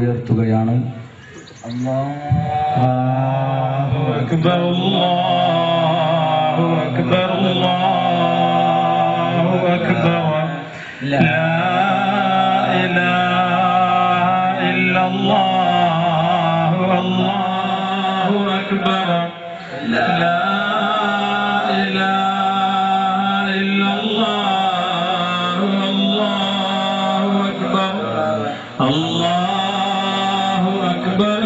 ഉയർത്തുകയാണ്. അല്ലാഹു അക്ബർ അല്ലാഹു അക്ബർ അല്ലാഹു അക്ബർ ലാ ഇലാഹ ഇല്ലല്ലാഹു അല്ലാഹു അക്ബർ ലാ ഇലാഹ ഇല്ലല്ലാഹു അല്ലാഹു അക്ബർ അല്ലാഹു Akbar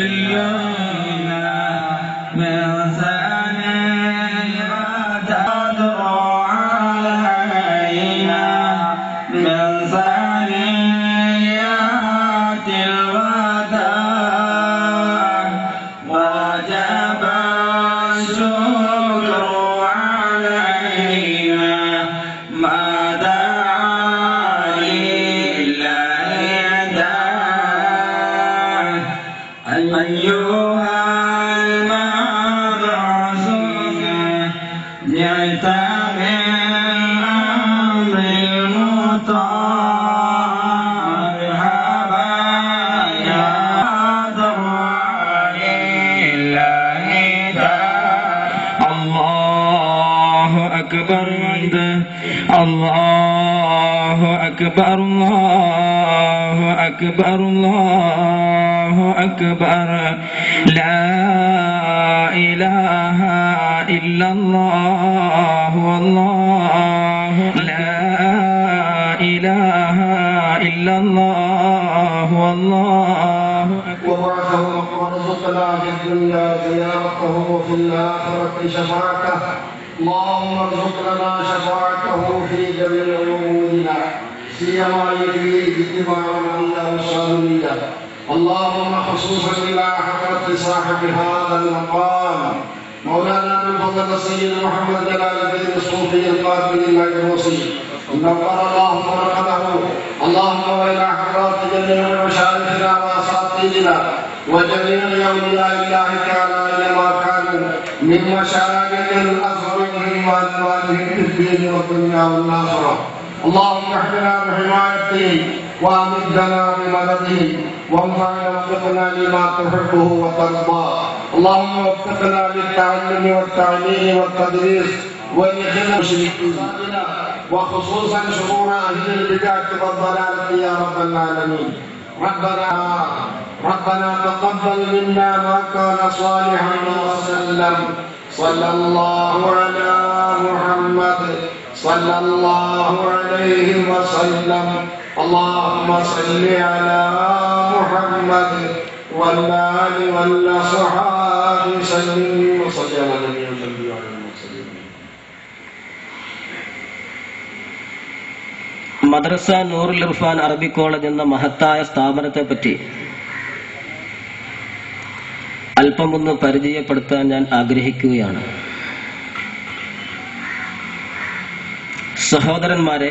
Allahu Akbar Allahu Akbar Allahu Akbar La ilaha illallah Wallahu La ilaha illallah Wallahu Akbar وارزقنا في الدنيا زيارته وفي الآخرة شفاعته اللهم ارزقنا شفاعته في جميع أمورنا سيما يجري باجتماعنا الله الصالحين اللهم خصوصا إلى حضرة صاحب هذا المقام مولانا ابن فضل السيد محمد جلال الدين الصوفي القادم المجروسي نور الله مرقده اللهم وإلى حضرات جميع مشايخنا وأساتذتنا وجميع أولياء الله تعالى إنما كانوا من مشايخ الأزهر وأزواجهم في الدين والدنيا والآخرة اللهم احفظنا بحمايته وأمدنا بمدده وانفعنا وفقنا لما تحبه وترضاه اللهم وفقنا للتعلم والتعليم والتدريس وإدخلنا المشركين وخصوصا شرور أهل البدع والضلالة يا رب العالمين ربنا تقبل منا ما كان صالحا وسلم صلى الله على محمد صلى الله عليه وسلم اللهم صل على محمد والآل والصحاب وسلم وصلى على النبي وعلى المرسلين. മദ്രസ നൂറുൽ ഇർഫാൻ അറബി കോളേജ് എന്ന മഹത്തായ സ്ഥാപനത്തെ പറ്റി അല്പമൊന്ന് പരിചയപ്പെടുത്താൻ ഞാൻ ആഗ്രഹിക്കുകയാണ്. സഹോദരന്മാരെ,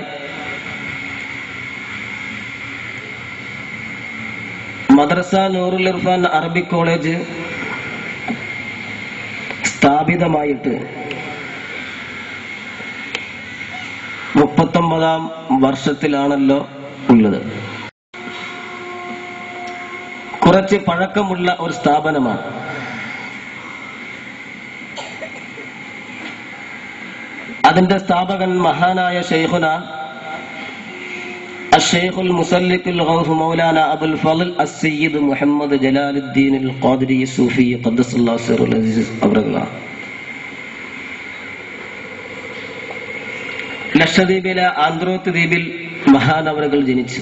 മദ്രസ നൂറുൽ ഇർഫാൻ അറബി കോളേജ് സ്ഥാപിതമായിട്ട് 39ാം വർഷത്തിലാണല്ലോ ഉള്ളത്. കുറച്ച് പഴക്കമുള്ള ഒരു സ്ഥാപനമാണ്. അതിന്റെ സ്ഥാപകൻ മഹാനായ ശൈഖുന അശ്ശൈഖുൽ മുസല്ലിഖുൽ ഗൗസ് മൗലാന അബുൽ ഫളൽ അസ്സയ്യിദ് മുഹമ്മദ് ജലാലുദ്ദീൻ അൽ ഖാദിരി സൂഫി ഖദ്ദസല്ലാഹു സിറഹുൽ അസീസ് അവറുകളാണ്. ലക്ഷദ്വീപിലെ ആന്ത്രോത്ത് ദ്വീപിൽ മഹാനവറുകൾ ജനിച്ചു.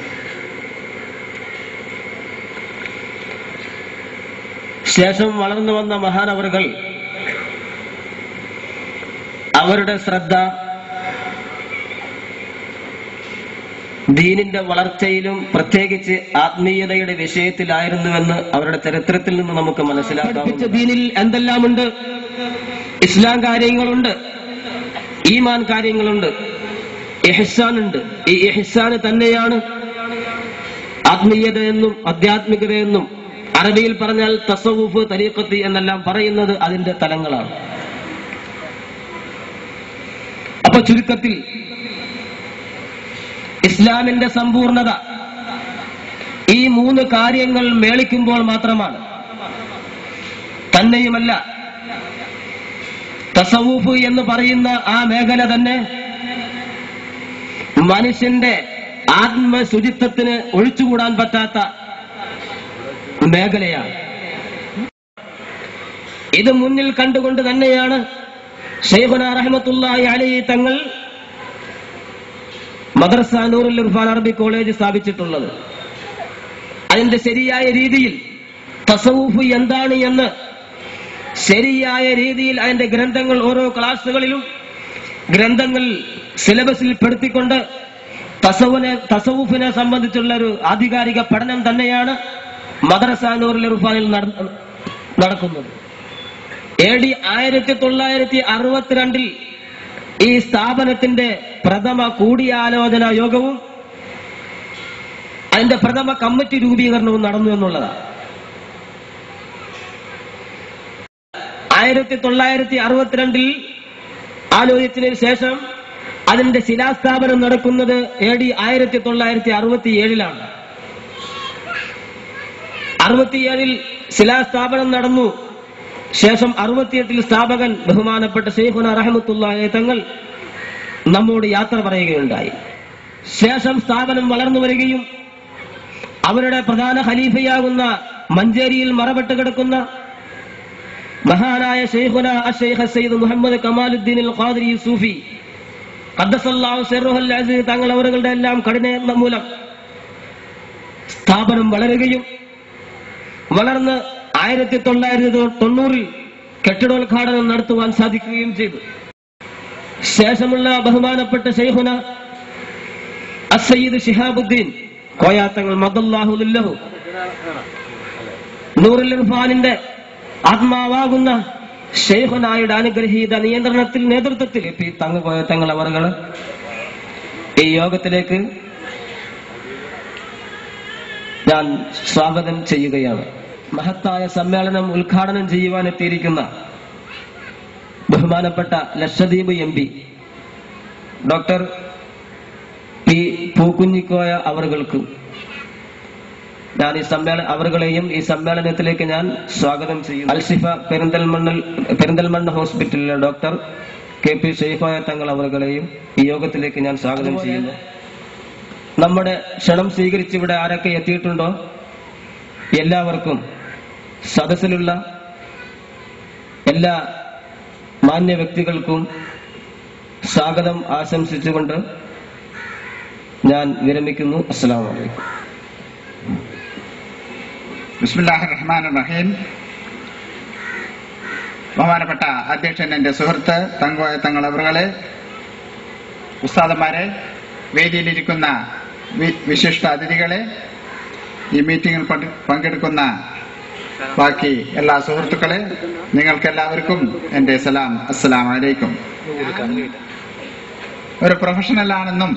ശേഷം വളർന്നു വന്ന മഹാനവറുകൾ അവരുടെ ശ്രദ്ധ ദീനിന്റെ വളർച്ചയിലും പ്രത്യേകിച്ച് ആത്മീയതയുടെ വിഷയത്തിലായിരുന്നുവെന്ന് അവരുടെ ചരിത്രത്തിൽ നിന്ന് നമുക്ക് മനസ്സിലാക്കാം. ദീനിൽ എന്തെല്ലാമുണ്ട്? ഇസ്ലാം കാര്യങ്ങളുണ്ട്, ഈമാൻ കാര്യങ്ങളുണ്ട്, ഇഹ്സാൻ ഉണ്ട്. ഈ ഇഹ്സാൻ തന്നെയാണ് ആത്മീയതയെന്നും ആധ്യാത്മികതയെന്നും അറബിയിൽ പറഞ്ഞാൽ തസവുഫ്, തരീഖത്ത് എന്നെല്ലാം പറയുന്നത് അതിന്റെ തലങ്ങളാണ്. അപ്പൊ ചുരുക്കത്തിൽ ഇസ്ലാമിന്റെ സമ്പൂർണത, 3 കാര്യങ്ങൾ മേളിക്കുമ്പോൾ മാത്രമാണ്. തന്നെയുമല്ല, തസവൂഫ് എന്ന് പറയുന്ന ആ മേഖല തന്നെ മനുഷ്യന്റെ ആത്മശുചിത്വത്തിന് ഒഴിച്ചുകൂടാൻ പറ്റാത്ത മേഖലയാണ്. ഇത് മുന്നിൽ കണ്ടുകൊണ്ട് തന്നെയാണ് ശൈഖുനാ റഹ്മത്തുള്ളാഹി അലൈഹി തങ്ങൾ മദ്രസ നൂറുൽ ഇർഫാൻ അറബി കോളേജ് സ്ഥാപിച്ചിട്ടുള്ളത്. അതിന്റെ ശരിയായ രീതിയിൽ തസവൂഫ് എന്താണ് എന്ന് ശരിയായ രീതിയിൽ അതിന്റെ ഗ്രന്ഥങ്ങൾ ഓരോ ക്ലാസുകളിലും ഗ്രന്ഥങ്ങൾ സിലബസിൽ പെടുത്തിക്കൊണ്ട് തസവൂഫിനെ സംബന്ധിച്ചുള്ള ഒരു ആധികാരിക പഠനം തന്നെയാണ് മദ്രസ നൂറുൽ ഇർഫാനിൽ നടക്കുന്നത്. AD 1962 ഈ സ്ഥാപനത്തിന്റെ പ്രഥമ കൂടിയാലോചന യോഗവും അതിന്റെ പ്രഥമ കമ്മിറ്റി രൂപീകരണവും നടന്നു എന്നുള്ളതാണ്. 1962 ആലോചിച്ചതിന് ശേഷം അതിന്റെ ശിലാസ്ഥാപനം നടക്കുന്നത് AD 1967 67 ശിലാസ്ഥാപനം നടന്നു. ശേഷം 68 സ്ഥാപകൻ ബഹുമാനപ്പെട്ട ശൈഖുനാ റഹ്മത്തുള്ളാഹി തങ്ങൾ നമ്മോട് യാത്ര പറയുകയുണ്ടായി. ശേഷം സ്ഥാപനം വളർന്നു വരികയും അവരുടെ പ്രധാന ഖലീഫയാകുന്ന മഞ്ചേരിയിൽ മറപ്പെട്ട് കിടക്കുന്ന മഹാനായ ശൈഖുനാ അശ്ശൈഖ് സയ്യിദ് മുഹമ്മദ് കമാലുദ്ദീൻ അൽ ഖാദിരി സൂഫി ഖദ്ദസല്ലാഹു സിർറുൽ അസീസ് തങ്ങൾ അവരുടെ എല്ലാം കഠിനയത്നം മൂലം സ്ഥാപനം വളരുകയും വളർന്ന് 1990 കെട്ടിടോദ്ഘാടനം നടത്തുവാൻ സാധിക്കുകയും ചെയ്തു. ശേഷമുള്ള ബഹുമാനപ്പെട്ട ശൈഖുനാ അസ്സയ്യിദ് ശിഹാബുദ്ദീൻ കോയാത്തങ്ങൾ മദല്ലാഹു ലഹു നൂറുൽ ഇർഫാനിന്റെ ആത്മാവാകുന്ന ശൈഖുനായുടെ അനുഗ്രഹീത നേതൃത്വത്തിൽ കോയത്തങ്ങൾ അവർ ഈ യോഗത്തിലേക്ക് ഞാൻ സ്വാഗതം ചെയ്യുകയാണ്. മഹത്തായ സമ്മേളനം ഉദ്ഘാടനം ചെയ്യുവാൻ എത്തിയിരിക്കുന്ന ബഹുമാനപ്പെട്ട Lakshadweep MP doctor P Pookunhikoya അവർകൾക്കും ഞാൻ അവരുകളെയും ഈ സമ്മേളനത്തിലേക്ക് ഞാൻ സ്വാഗതം ചെയ്യും. അൽഷിഫ പെരിന്തൽമണ്ണ ഹോസ്പിറ്റലിലെ ഡോക്ടർ KP ഷെയ്ഖോയ തങ്ങൾ അവരുകളെയും ഈ യോഗത്തിലേക്ക് ഞാൻ സ്വാഗതം ചെയ്യുന്നു. നമ്മുടെ ക്ഷണം സ്വീകരിച്ച് ഇവിടെ ആരൊക്കെ എത്തിയിട്ടുണ്ടോ എല്ലാവർക്കും സദസ്സിലുള്ള എല്ലാ മാന്യ വ്യക്തികൾക്കും സ്വാഗതം ആശംസിച്ചുകൊണ്ട് ഞാൻ വിരമിക്കുന്നു. അസ്സലാമു അലൈക്കും. ബിസ്മില്ലാഹിർ റഹ്മാനിർ റഹീം. ബഹുമാനപ്പെട്ട അധ്യക്ഷൻ, എന്റെ സുഹൃത്ത് തങ്കോയ തങ്ങൾ അവറുകളെ, ഉസ്താദന്മാരെ, വേദിയിലിരിക്കുന്ന വിശിഷ്ട അതിഥികളെ, ഈ മീറ്റിംഗിൽ പങ്കെടുക്കുന്ന ബാക്കി എല്ലാ സുഹൃത്തുക്കളെ, നിങ്ങൾക്കെല്ലാവർക്കും എന്റെ സലാം. അസ്സലാമു അലൈക്കും. ഒരു പ്രൊഫഷണൽ ആണെന്നും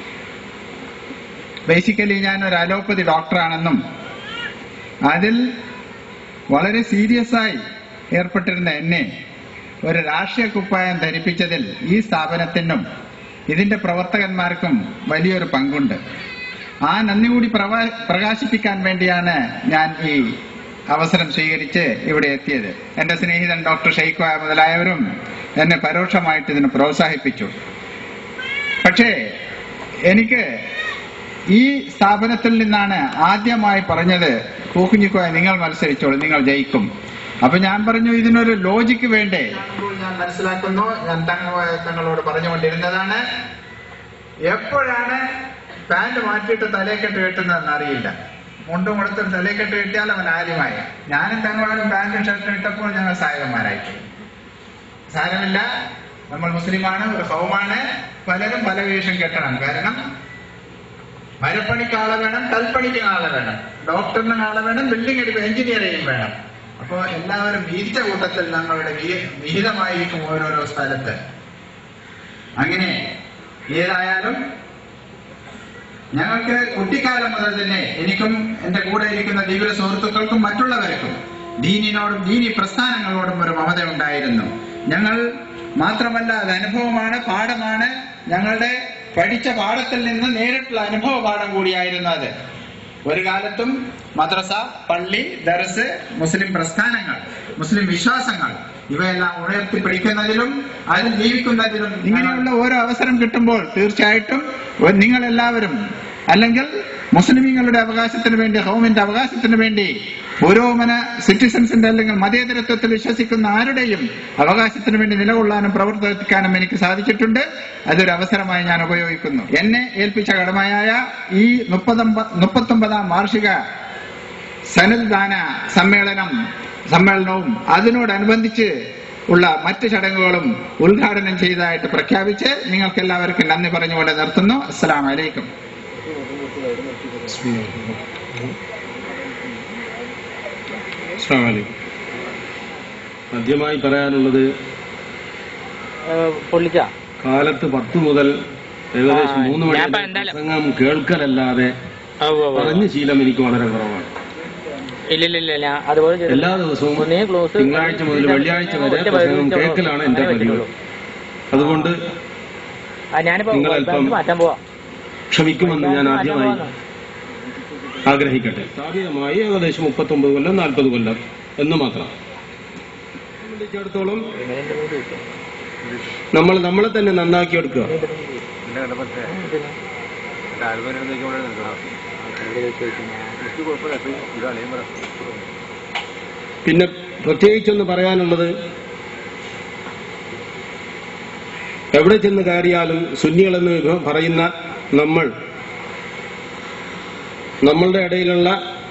ബേസിക്കലി ഞാൻ ഒരു അലോപ്പതി ഡോക്ടറാണെന്നും അതിൽ വളരെ സീരിയസ് ആയി ഏർപ്പെട്ടിരുന്ന എന്നെ ഒരു രാഷ്ട്രീയ കുപ്പായം ധരിപ്പിച്ചതിൽ ഈ സ്ഥാപനത്തിനും ഇതിന്റെ പ്രവർത്തകന്മാർക്കും വലിയൊരു പങ്കുണ്ട്. ആ നന്ദി കൂടി പ്രകാശിപ്പിക്കാൻ വേണ്ടിയാണ് ഞാൻ ഈ അവസരം സ്വീകരിച്ച് ഇവിടെ എത്തിയത്. എന്റെ സ്നേഹിതൻ ഡോക്ടർ ഷെയ്ഖോയ മുതലായവരും എന്നെ പരോക്ഷമായിട്ട് ഇതിന് പ്രോത്സാഹിപ്പിച്ചു. പക്ഷേ എനിക്ക് ഈ സ്ഥാപനത്തിൽ നിന്നാണ് ആദ്യമായി പറഞ്ഞത്, പൂക്കുഞ്ഞിക്കോയ നിങ്ങൾ മത്സരിച്ചോളൂ, നിങ്ങൾ ജയിക്കും. അപ്പൊ ഞാൻ പറഞ്ഞു, ഇതിനൊരു ലോജിക്ക് വേണ്ടേ? ഞാൻ മനസ്സിലാക്കുന്നു, ഞാൻ തങ്ങളോട് പറഞ്ഞുകൊണ്ടിരുന്നതാണ്, എപ്പോഴാണ് പാന്റ് മാറ്റിയിട്ട് തലയെക്കെട്ട് കെട്ടുന്നതെന്ന് അറിയില്ല. മുണ്ടും കൊടുത്തൊരു തലയെക്കെട്ട് കെട്ടിയാൽ അവൻ ആര്യമായി. ഞാനും തങ്ങളും പാന്റും ഷർട്ടും ഇട്ടപ്പോൾ ഞങ്ങൾ സായകന്മാരായിട്ട്. സാരമില്ല, നമ്മൾ മുസ്ലിമാണ്, ഒരു കൗമാണ്, പലരും പല വേഷം കെട്ടണം. കാരണം മരപ്പണിക്ക് ആളെ വേണം, കൽപ്പണിക്ക് ആളെ വേണം, ഡോക്ടറിന് ആളെ വേണം, ബിൽഡിംഗ് എഞ്ചിനീയറിംഗ് വേണം. അപ്പോ എല്ലാവരും വീഴ്ച കൂട്ടത്തിൽ ഞങ്ങളുടെ വിഹിതമായിരിക്കും ഓരോരോ സ്ഥലത്ത്. അങ്ങനെ ഏതായാലും ഞങ്ങൾക്ക് കുട്ടിക്കാലം മുതൽ തന്നെ എനിക്കും എന്റെ കൂടെ ഇരിക്കുന്ന ദീപിക സുഹൃത്തുക്കൾക്കും മറ്റുള്ളവർക്കും ദീനിനോടും ദീനി പ്രസ്ഥാനങ്ങളോടും ഒരു മമത ഉണ്ടായിരുന്നു. ഞങ്ങൾ മാത്രമല്ല, അത് അനുഭവമാണ്, പാഠമാണ്. ഞങ്ങളുടെ പഠിച്ച പാഠത്തിൽ നിന്ന് നേരിട്ടുള്ള അനുഭവ പാഠം കൂടിയായിരുന്നു അത്. ഒരു കാലത്തും മദ്രസ, പള്ളി, ദർസ്, മുസ്ലിം പ്രസ്ഥാനങ്ങൾ, മുസ്ലിം വിശ്വാസങ്ങൾ ഇവയെല്ലാം ഉയർത്തിപ്പിടിക്കുന്നതിലും അതിൽ ജീവിക്കുന്നതിലും ഇങ്ങനെയുള്ള ഓരോ അവസരം കിട്ടുമ്പോൾ തീർച്ചയായിട്ടും നിങ്ങളെല്ലാവരും അല്ലെങ്കിൽ മുസ്ലിമീങ്ങളുടെ അവകാശത്തിന് വേണ്ടി, ഹൗമിന്റെ അവകാശത്തിന് വേണ്ടി, പുരോഗമന സിറ്റിസൺസിന്റെ അല്ലെങ്കിൽ മതേതരത്വത്തിൽ വിശ്വസിക്കുന്ന ആരുടെയും അവകാശത്തിന് വേണ്ടി നിലകൊള്ളാനും പ്രവർത്തിക്കാനും എനിക്ക് സാധിച്ചിട്ടുണ്ട്. അതൊരു അവസരമായി ഞാൻ ഉപയോഗിക്കുന്നു. എന്നെ ഏൽപ്പിച്ച കടമയായ ഈ 39ാം വാർഷിക സനദ്ദാന സമ്മേളനവും അതിനോടനുബന്ധിച്ച് ഉള്ള മറ്റ് ചടങ്ങുകളും ഉദ്ഘാടനം ചെയ്തതായിട്ട് പ്രഖ്യാപിച്ച് നിങ്ങൾക്ക് എല്ലാവർക്കും നന്ദി പറഞ്ഞുകൊണ്ട് നിർത്തുന്നു. അസ്സലാമു അലൈക്കും. ആദ്യമായി പറയാനുള്ളത്, കാലത്ത് 10 മുതൽ ഏകദേശം 3 മണി പ്രസംഗം കേൾക്കലല്ലാതെ പറഞ്ഞ ശീലം എനിക്ക് വളരെ കുറവാണ്. എല്ലാ ദിവസവും തിങ്കളാഴ്ച മുതൽ വെള്ളിയാഴ്ച വരെ പ്രസംഗം കേൾക്കലാണ് എന്റെ പതിവ്. അതുകൊണ്ട് നിങ്ങൾ അല്പം ക്ഷമിക്കുമെന്ന് ഞാൻ ആദ്യമായി ആഗ്രഹിക്കട്ടെ. സ്ഥാപിതമായി ഏകദേശം 39 കൊല്ലം 40 കൊല്ലം എന്ന് മാത്രം. സംബന്ധിച്ചിടത്തോളം നമ്മൾ നമ്മളെ തന്നെ നന്നാക്കിയെടുക്കുക. പിന്നെ പ്രത്യേകിച്ചൊന്ന് പറയാനുള്ളത്, എവിടെ ചെന്ന് കയറിയാലും സുന്നികളെന്ന് പറയുന്ന നമ്മളുടെ ഇടയിലുള്ള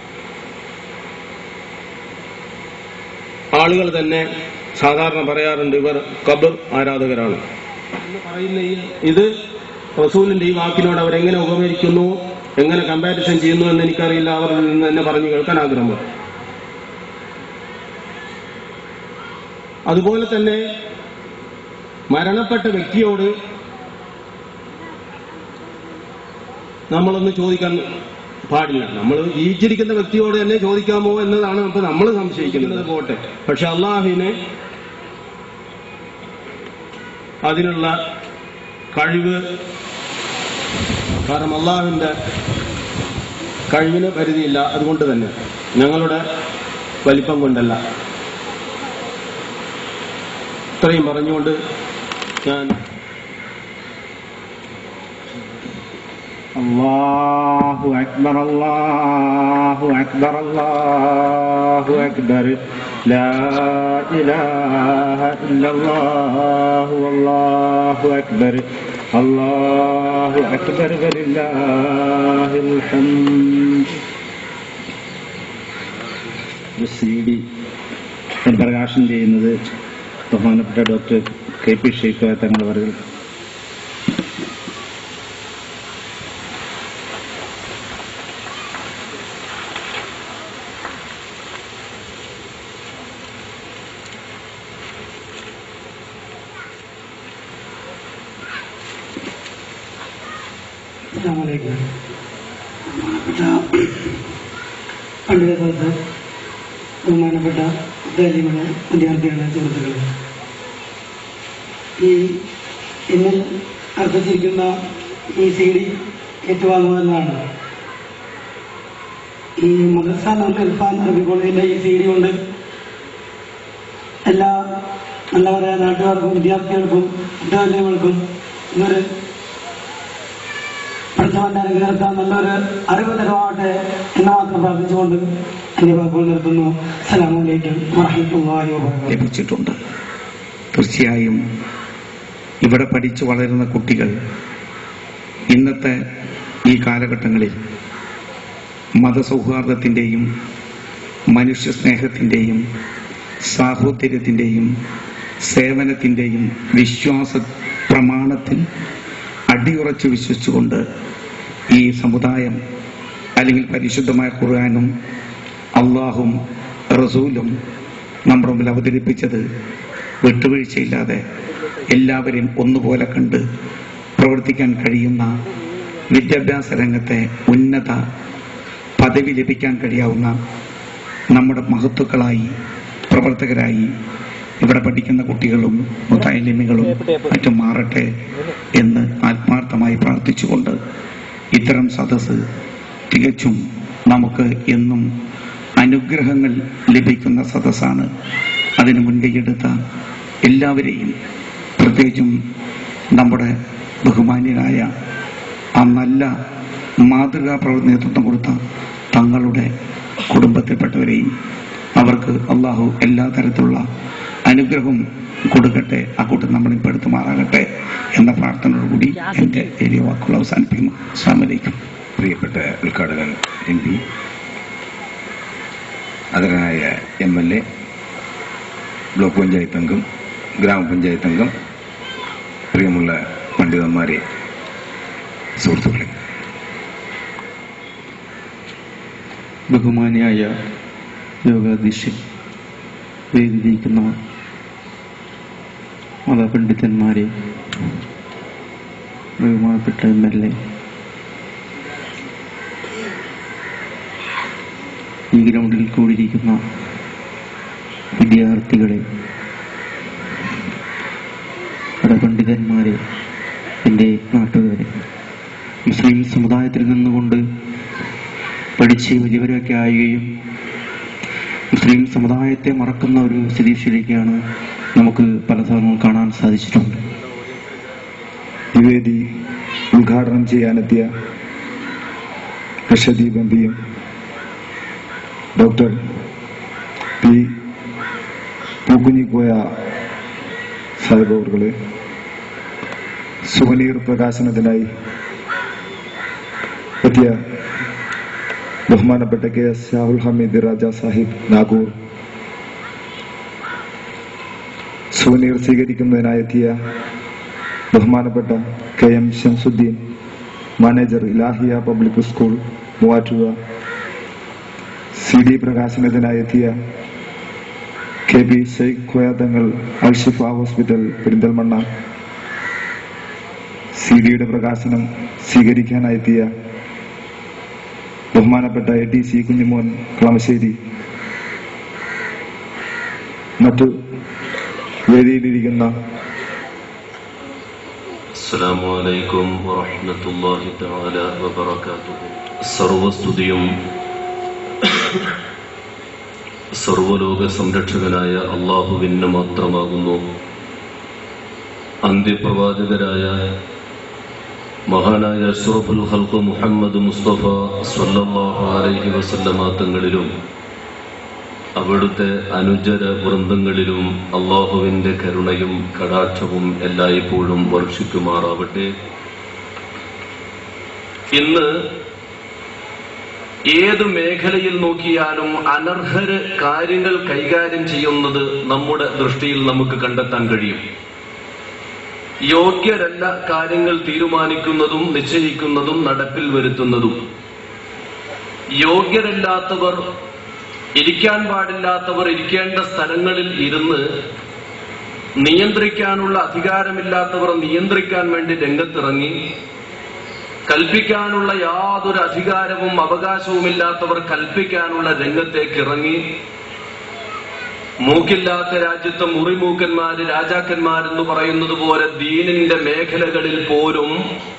ആളുകൾ തന്നെ സാധാരണ പറയാറുണ്ട്, ഇവർ ഖബർ ആരാധകരാണ് എന്ന് പറയുന്ന ഇത് റസൂലിന്റെ ഈ വാക്കിനോട് അവരെങ്ങനെ ഉപകരിക്കുന്നു, എങ്ങനെ കമ്പാരിസൺ ചെയ്യുന്നു എന്ന് എനിക്കറിയില്ല. അവരിൽ നിന്ന് തന്നെ പറഞ്ഞു കേൾക്കാൻ ആഗ്രഹം. അതുപോലെ തന്നെ മരണപ്പെട്ട വ്യക്തിയോട് നമ്മളൊന്ന് ചോദിക്കാൻ പാടില്ല. നമ്മൾ ജീവിച്ചിരിക്കുന്ന വ്യക്തിയോട് തന്നെ ചോദിക്കാമോ എന്നതാണ് ഇപ്പൊ നമ്മൾ സംശയിക്കുന്നത്. പോട്ടെ, പക്ഷെ അള്ളാഹുവിന് അതിനുള്ള കഴിവ്, കാരണം അള്ളാഹുവിന്റെ കഴിവിന് പരിധിയില്ല. അതുകൊണ്ട് തന്നെ ഞങ്ങളുടെ വലിപ്പം കൊണ്ടല്ല. ഇത്രയും പറഞ്ഞുകൊണ്ട് ഞാൻ അല്ലാഹു അക്ബർ, അല്ലാഹു അക്ബർ, അല്ലാഹു അക്ബർ, ലാ ഇലാഹ ഇല്ലല്ലാഹു അല്ലാഹു അക്ബർ, അല്ലാഹു അക്ബർ വലില്ലാഹിൽ ഹംദ്. CD പ്രകാശനം ചെയ്യുന്നത് ബഹുമാനപ്പെട്ട ഡോക്ടർ KP ഷെയ്ഖ് തങ്ങൾ അവர்கள். പണ്ഡിതർക്ക്, ബഹുമാനപ്പെട്ട ദാലികളെ, വിദ്യാർത്ഥികളെ, സുഹൃത്തുക്കളെ, ഇന്ന് അർപ്പിച്ചിരിക്കുന്ന ഈ CD ഏറ്റുവാങ്ങുമെന്നാണ്. ഈ മദ്രസ ഇർഫാൻ അറബി കോളേജിന്റെ ഈ CD കൊണ്ട് എല്ലാ എന്താ പറയുക നാട്ടുകാർക്കും വിദ്യാർത്ഥികൾക്കും വിദ്യാലയങ്ങൾക്കും ഇന്നൊരു പഠിച്ചവന്റെ അനുഗ്രഹത്താൽ നല്ലൊരു അറിവ് തരവാകട്ടെ എന്ന് മാത്രം പ്രാർത്ഥിച്ചുകൊണ്ട് എന്റെ വാക്കുകൾ നിർത്തുന്നു. അസ്സലാമു അലൈക്കും വറഹ്മത്തുള്ളാഹി വബറകാതുഹു. ലഭിച്ചിട്ടുണ്ട്. തീർച്ചയായും ഇവിടെ പഠിച്ചു വളരുന്ന കുട്ടികൾ ഇന്നത്തെ ഈ കാലഘട്ടങ്ങളിൽ മതസൗഹാർദ്ദത്തിൻ്റെയും മനുഷ്യ സ്നേഹത്തിൻ്റെയും സാഹോദര്യത്തിൻ്റെയും സേവനത്തിൻ്റെയും വിശ്വാസ പ്രമാണത്തിൽ അടിയുറച്ച് വിശ്വസിച്ചുകൊണ്ട് ഈ സമുദായം അല്ലെങ്കിൽ പരിശുദ്ധമായ ഖുർആനും അള്ളാഹും റസൂലും നമ്മുടെ മുമ്പിൽ അവതരിപ്പിച്ചത് വിട്ടുവീഴ്ചയില്ലാതെ എല്ലാവരെയും ഒന്നുപോലെ കണ്ട് പ്രവർത്തിക്കാൻ കഴിയുന്ന, വിദ്യാഭ്യാസ രംഗത്തെ ഉന്നത പദവി ലഭിക്കാൻ കഴിയാവുന്ന നമ്മുടെ മഹത്തുക്കളായി പ്രവർത്തകരായി ഇവിടെ പഠിക്കുന്ന കുട്ടികളും മുതഅല്ലിമീങ്ങളും മറ്റും മാറട്ടെ എന്ന് ആത്മാർത്ഥമായി പ്രാർത്ഥിച്ചുകൊണ്ട് ഇത്തരം സദസ്സ് തികച്ചും നമുക്ക് എന്നും അനുഗ്രഹങ്ങൾ ലഭിക്കുന്ന സദസ്സാണ്. അതിന് മുൻകൈയെടുത്ത എല്ലാവരെയും, പ്രത്യേകിച്ചും നമ്മുടെ ബഹുമാന്യനായ ആ നല്ല മാതൃകാ നേതൃത്വം കൊടുത്ത തങ്ങളുടെ കുടുംബത്തിൽപ്പെട്ടവരെയും അവർക്ക് അള്ളാഹു എല്ലാ തരത്തിലുള്ള അനുഗ്രഹവും കൊടുക്കട്ടെ, ആ കൂട്ടം നമ്മളിൽ പെടുത്തുമാറാകട്ടെ എന്ന പ്രാർത്ഥനയോടുകൂടി എൻ്റെ ഏരിയ വാക്കുകൾ അവസാനിപ്പിക്കുന്നു. അസ്സലാമു അലൈക്കും. പ്രിയപ്പെട്ട ഉദ്ഘാടകൻ MP, ആദരണീയനായ MLA, ബ്ലോക്ക് പഞ്ചായത്ത് അംഗം, ഗ്രാമപഞ്ചായത്ത് അംഗം, പ്രിയമുള്ള പണ്ഡിതന്മാരെ, സുഹൃത്തുക്കളെ, ബഹുമാനിയായ യോഗാധീശൻ, വേദിയിരിക്കുന്ന മതപണ്ഡിതന്മാരെ, ബഹുമാനപ്പെട്ട MLA, ഈ ഗ്രൗണ്ടിൽ കൂടിയിരിക്കുന്ന വിദ്യാർത്ഥികളെ, മതപണ്ഡിതന്മാരെ, എൻ്റെ നാട്ടുകാരെ, മുസ്ലിം സമുദായത്തിൽ നിന്നുകൊണ്ട് പഠിച്ച് വലിയവരൊക്കെ ആവുകയും മുസ്ലിം സമുദായത്തെ മറക്കുന്ന ഒരു സ്ഥിതിയിലേക്കാണ് നമുക്ക് പലതവണ കാണാൻ സാധിച്ചിട്ടുണ്ട്. ഈ വേദി ഉദ്ഘാടനം ചെയ്യാനെത്തിയ ലക്ഷദ്വീപ് MPയും ഡോക്ടർ P. പൂക്കുഞ്ഞിക്കോയ സാഹിബ് അവർകളെ, സുവനീർ പ്രകാശനത്തിനായി എത്തിയ ബഹുമാനപ്പെട്ട KS ഷാഹുൽ ഹമീദ് രാജ സാഹിബ് നാഗൂർ, സുവനീർ സ്വീകരിക്കുന്നതിനായെത്തിയ ബഹുമാനപ്പെട്ട KM Shamsuddin, manager Ilahiya public school Muvattupuzha, CD പ്രകാശനത്തിനായെത്തിയ KB ഷെയ്ഖ് കോയ തങ്ങൾ, അൽഷിഫ ഹോസ്പിറ്റൽ പെരിന്തൽമണ്ണ, CD-യുടെ പ്രകാശനം സ്വീകരിക്കാനായെത്തിയ ബഹുമാനപ്പെട്ട ATC കുഞ്ഞുമോൻ കളമശ്ശേരി, മറ്റു വേദിയിലിരിക്കുന്ന അസ്സലാമു അലൈക്കും വറഹ്മത്തുള്ളാഹി തആല വബറകാതുഹു. സർവസ്തുതിയും സർവലോക സംരക്ഷകനായ അല്ലാഹുവിന് മാത്രമാകുന്നു. അന്ത്യപ്രവാചകരായ മഹാനായ അഷ്റഫുൽ ഖൽഖ് മുഹമ്മദ് മുസ്തഫ സ്വല്ലല്ലാഹു അലൈഹി വസല്ലമ തങ്ങളിലും അവിടുത്തെ അനുചര വൃന്ദങ്ങളിലും അള്ളാഹുവിന്റെ കരുണയും കടാക്ഷവും എല്ലായ്പ്പോഴും വർഷിക്കുമാറാവട്ടെ. ഇന്ന് ഏതു മേഖലയിൽ നോക്കിയാലും അനർഹര് കാര്യങ്ങൾ കൈകാര്യം ചെയ്യുന്നത് നമ്മുടെ ദൃഷ്ടിയിൽ നമുക്ക് കണ്ടെത്താൻ കഴിയും. യോഗ്യരല്ല കാര്യങ്ങൾ തീരുമാനിക്കുന്നതും നിശ്ചയിക്കുന്നതും നടപ്പിൽ വരുത്തുന്നതും. യോഗ്യരല്ലാത്തവർ, ഇരിക്കാൻ പാടില്ലാത്തവർ ഇരിക്കേണ്ട സ്ഥലങ്ങളിൽ ഇരുന്ന് നിയന്ത്രിക്കാനുള്ള അധികാരമില്ലാത്തവർ നിയന്ത്രിക്കാൻ വേണ്ടി രംഗത്തിറങ്ങി, കൽപ്പിക്കാനുള്ള യാതൊരു അധികാരവും അവകാശവുമില്ലാത്തവർ കൽപ്പിക്കാനുള്ള രംഗത്തേക്ക് ഇറങ്ങി, മൂക്കില്ലാത്ത രാജ്യത്തെ മുറിമൂക്കന്മാര് രാജാക്കന്മാരെന്ന് പറയുന്നത് പോലെ ദീനിന്റെ മേഖലകളിൽ പോലും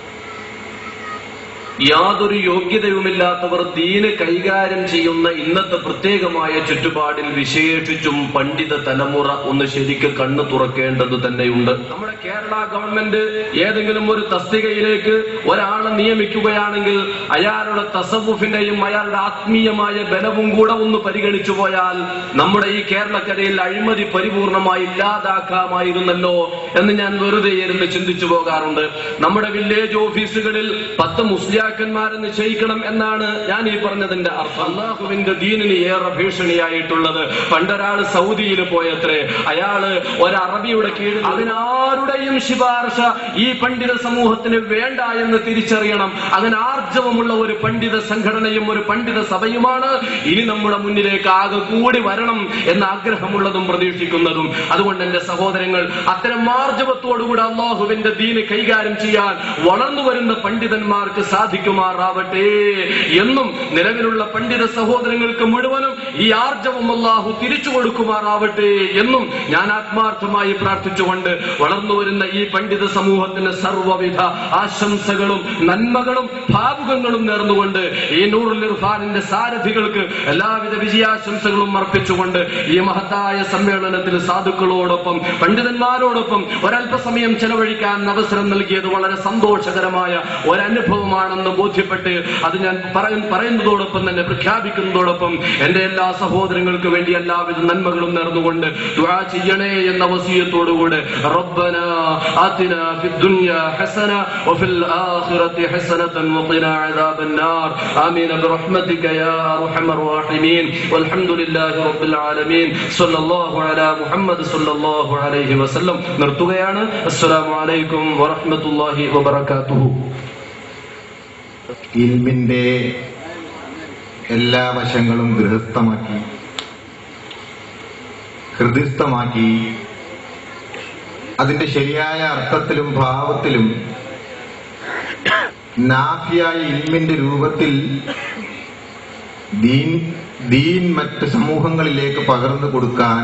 യാതൊരു യോഗ്യതയുമില്ലാത്തവർ ദീന് കൈകാര്യം ചെയ്യുന്ന ഇന്നത്തെ പ്രത്യേകമായ ചുറ്റുപാടിൽ വിശേഷിച്ചും പണ്ഡിത തലമുറ ഒന്ന് ശരിക്കും കണ്ണു തുറക്കേണ്ടത് തന്നെയുണ്ട്. നമ്മുടെ കേരള ഗവൺമെന്റ് ഏതെങ്കിലും ഒരു തസ്തികയിലേക്ക് ഒരാളെ നിയമിക്കുകയാണെങ്കിൽ അയാളുടെ തസവുഫിന്റെയും അയാളുടെ ആത്മീയമായ ബലവും കൂടെ ഒന്ന് പരിഗണിച്ചു പോയാൽ നമ്മുടെ ഈ കേരളക്കരയിൽ അഴിമതി പരിപൂർണമായി ഇല്ലാതാക്കാമായിരുന്നല്ലോ എന്ന് ഞാൻ വെറുതെ ഇരുന്ന് ചിന്തിച്ചു പോകാറുണ്ട്. നമ്മുടെ വില്ലേജ് ഓഫീസുകളിൽ 10 മുസ്ലിയാക്കന്മാരെ നിശ്ചയിക്കണം എന്നാണ് ഞാൻ ഈ പറഞ്ഞതിന്റെ അർത്ഥം. അല്ലാഹുവിന്റെ ദീനിന് ഏറെ ഭീഷണിയായിട്ടുള്ളത്. പണ്ടൊരാള് സൗദിയിൽ പോയത്രേ, അയാള് ഒരു അറബിയുടെ കീഴിൽ, അതിനാരുടെയും ശുപാർശ ഈ പണ്ഡിത സമൂഹത്തിന് വേണ്ട എന്ന് തിരിച്ചറിയണം. അങ്ങനെ ആർജവമുള്ള ഒരു പണ്ഡിത സംഘടനയും ഒരു പണ്ഡിത സഭയുമാണ് ഇനി നമ്മുടെ മുന്നിലേക്ക് ആകെ കൂടി വരണം എന്ന ആഗ്രഹമുള്ളതും പ്രതീക്ഷിക്കുന്നതും. അതുകൊണ്ട് എന്റെ സഹോദരങ്ങൾ, അത്തരം ആർജവത്തോടുകൂടി അല്ലാഹുവിന്റെ ദീന് കൈകാര്യം ചെയ്യാൻ വളർന്നു വരുന്ന പണ്ഡിതന്മാർക്ക് സാധിക്കും വർദ്ധിക്കുമാറാവട്ടെ എന്നും നിലവിലുള്ള പണ്ഡിത സഹോദരങ്ങൾക്ക് മുഴുവനും ഈ ആർജവം അല്ലാഹു തിരിച്ചു കൊടുക്കുമാറാവട്ടെ എന്നും ഞാൻ ആത്മാർത്ഥമായി പ്രാർത്ഥിച്ചുകൊണ്ട് വളർന്നു വരുന്ന ഈ പണ്ഡിത സമൂഹത്തിന് സർവ്വവിധ ആശംസകളും നന്മകളും ഭാവുകങ്ങളും നേർന്നുകൊണ്ട് ഈ നൂറുൽ ഇർഫാനിന്റെ സാരഥികൾക്ക് എല്ലാവിധ വിജയാശംസകളും അർപ്പിച്ചുകൊണ്ട് ഈ മഹത്തായ സമ്മേളനത്തിൽ സാധുക്കളോടൊപ്പം പണ്ഡിതന്മാരോടൊപ്പം ഒരല്പസമയം ചെലവഴിക്കാൻ അവസരം നൽകിയത് വളരെ സന്തോഷകരമായ ഒരനുഭവമാണെന്ന് ബോധ്യപ്പെട്ട് അത് ഞാൻ പറയുന്നതോടൊപ്പം തന്നെ പ്രഖ്യാപിക്കുന്നതോടൊപ്പം എന്റെ എല്ലാ സഹോദരങ്ങൾക്ക് വേണ്ടി എല്ലാവിധ നന്മകളും നേർന്നുകൊണ്ട് ദുആ ചെയ്യണേ എന്ന വസിയത്തോടുകൂടെ റബ്ബനാ ആതിനാ ഫിദ്ദുനിയാ ഹസന വഫിൽ ആഖിറതി ഹസനതൻ വഖിനാ അദാബന്നാർ ആമീൻ ബിറഹ്മതിക യാ അർഹമർ റഹീമീൻ വൽഹംദുലില്ലാഹി റബ്ബിൽ ആലമീൻ സ്വല്ലല്ലാഹു അലാ മുഹമ്മദ് സ്വല്ലല്ലാഹു അലൈഹി വസല്ലം. നിർത്തുകയാണ്. അസ്സലാമു അലൈക്കും വറഹ്മത്തുള്ളാഹി വബറകാതുഹു. ഇൽമിന്റെ എല്ലാ വശങ്ങളും ഹൃദയസ്ഥമാക്കി അതിന്റെ ശരിയായ അർത്ഥത്തിലും ഭാവത്തിലും നാഫിയായ ഇൽമിന്റെ രൂപത്തിൽ ദീൻ മറ്റ് സമൂഹങ്ങളിലേക്ക് പകർന്നു കൊടുക്കാൻ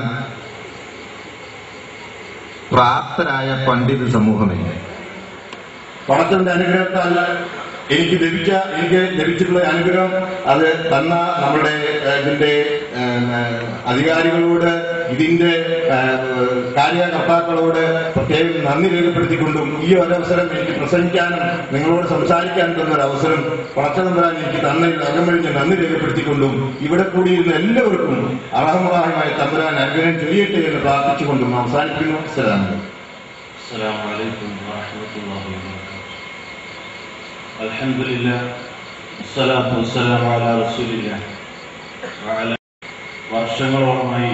പ്രാപ്തരായ പണ്ഡിത സമൂഹമില്ല. പണത്തിന്റെ അനുഗ്രഹത്താൽ എനിക്ക് ലഭിച്ചിട്ടുള്ള അനുഗ്രഹം അത് തന്ന നമ്മുടെ ഇതിന്റെ അധികാരികളോട് ഇതിന്റെ കാര്യകർത്താക്കളോട് പ്രത്യേകം നന്ദി രേഖപ്പെടുത്തിക്കൊണ്ടും ഈ ഒരവസരം എനിക്ക് പ്രസംഗിക്കാനും നിങ്ങളോട് സംസാരിക്കാനും തന്നൊരവസരം പടച്ചതമ്പുരാൻ എനിക്ക് അകമഴിഞ്ഞ് നന്ദി രേഖപ്പെടുത്തിക്കൊണ്ടും ഇവിടെ കൂടിയിരുന്ന എല്ലാവർക്കും അർഹമായ തമ്പുരാൻ അനുഗ്രഹം ചൊരിയട്ടെ എന്ന് പ്രാർത്ഥിച്ചുകൊണ്ടും അവസാനിക്കുന്നു. അസ്സലാമു അലൈക്കും വറഹ്മത്തുള്ളാഹി വബറകാതുഹു. അൽഹംദുലില്ലാഹ് വസ്സലാത്തു വസ്സലാമു അലാ റസൂലില്ലാഹ് വഅല. വർഷങ്ങളോളമായി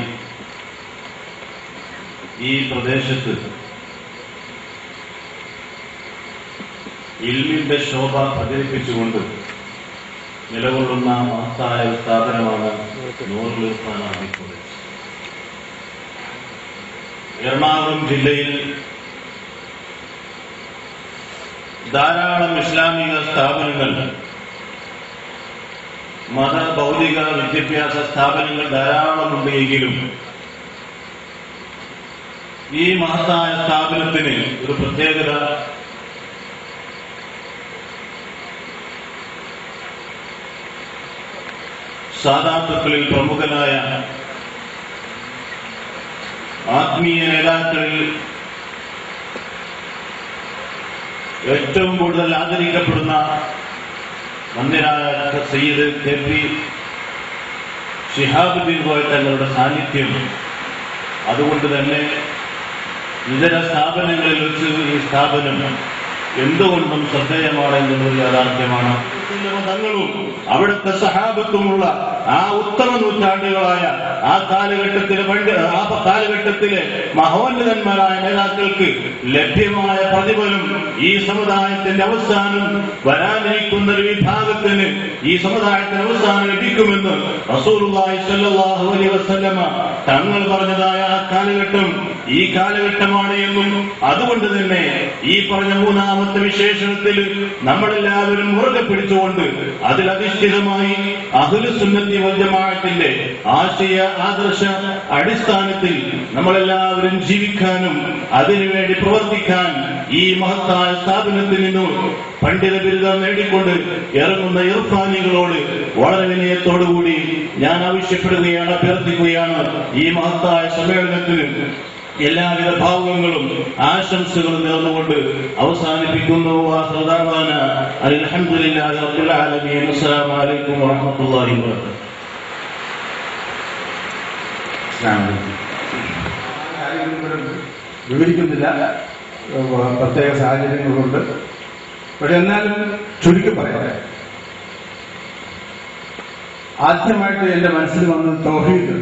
ഈ പ്രദേശത്ത് ഇൽമിന്റെ ശോഭ പ്രചരിപ്പിച്ചുകൊണ്ട് നിലകൊള്ളുന്ന മഹത്തായ ഒരു സ്ഥാപനമാണ് നൂറുൽ ഇർഫാൻ അറബിക് കോളേജ്. എറണാകുളം ജില്ലയിൽ ധാരാളം ഇസ്ലാമിക സ്ഥാപനങ്ങൾ, മത ഭൗതിക വിദ്യാഭ്യാസ സ്ഥാപനങ്ങൾ ധാരാളമുണ്ട്. എങ്കിലും ഈ മഹത്തായ സ്ഥാപനത്തിന് ഒരു പ്രത്യേകത സാദാത്തുക്കളിൽ പ്രമുഖനായ ആത്മീയ നേതാക്കളിൽ ഏറ്റവും കൂടുതൽ ആദരിക്കപ്പെടുന്ന മന്ദിരായ സയ്യിദ് KP ശിഹാബുദ്ദീൻ കോയ തങ്ങളുടെ സാന്നിധ്യം, അതുകൊണ്ട് തന്നെ ഇതര സ്ഥാപനങ്ങളിൽ വെച്ച് ഈ സ്ഥാപനം എന്തുകൊണ്ടും ശ്രദ്ധേയമാണ് എന്നുള്ളത് യാഥാർത്ഥ്യമാണ്. തങ്ങളും അവിടുത്തെ സഹാബത്തുമുള്ള ആ ഉത്തമ നൂറ്റാണ്ടുകളായ ആ കാലഘട്ടത്തിലെ മഹോന്നതന്മാരായ നേതാക്കൾക്ക് ലഭ്യമായ പ്രതിഫലം ഈ സമുദായത്തിന്റെ അവസാനം വരാനിരിക്കുന്ന ഒരു വിഭാഗത്തിന് ഈ സമുദായത്തിന് അവസാനം ലഭിക്കുമെന്ന് റസൂലുള്ളാഹി സ്വല്ലല്ലാഹു അലൈഹി വസല്ലമ തങ്ങൾ പറഞ്ഞതായ ആ കാലഘട്ടം ഈ കാലഘട്ടമാണ് എന്നും അതുകൊണ്ട് തന്നെ ഈ പറഞ്ഞ മൂന്നാമത്തെ വിശേഷണത്തിൽ നമ്മളെല്ലാവരും മുറുകെ പിടിച്ചുകൊണ്ട് അതിലധിഷ്ഠിതമായി അഹ്ലുസ് സുന്നത്തി വൽ ജമാഅത്തിന്റെ ആശയ ആദർശ അടിസ്ഥാനത്തിൽ നമ്മളെല്ലാവരും ജീവിക്കാനും അതിനുവേണ്ടി പ്രവർത്തിക്കാൻ ഈ മഹത്തായ സ്ഥാപനത്തിൽ നിന്നും പണ്ഡിത ബിരുദം നേടിക്കൊണ്ട് ഇറങ്ങുന്ന ഇർഫാനികളോട് വളരെ വിനയത്തോടുകൂടി ഞാൻ ആവശ്യപ്പെടുകയാണ്, അഭ്യർത്ഥിക്കുകയാണ്. ഈ മഹത്തായ സമ്മേളനത്തിന് എല്ലാവിധ ഭാവങ്ങളും ആശംസകളും നേർന്നുകൊണ്ട് അവസാനിപ്പിക്കുന്നു. അൽഹംദുലില്ലാഹി റബ്ബിൽ ആലമീൻ. അസ്സലാമു അലൈക്കും വറഹ്മത്തുള്ളാഹി വബറകാതുഹു. വിവരിക്കുന്നില്ല, പ്രത്യേക സാഹചര്യങ്ങളുണ്ട്. പക്ഷെ എന്നാലും ചുരുക്കി പറയാം. ആദ്യമായിട്ട് എന്റെ മനസ്സിൽ വന്നത് തൗഹീദ്.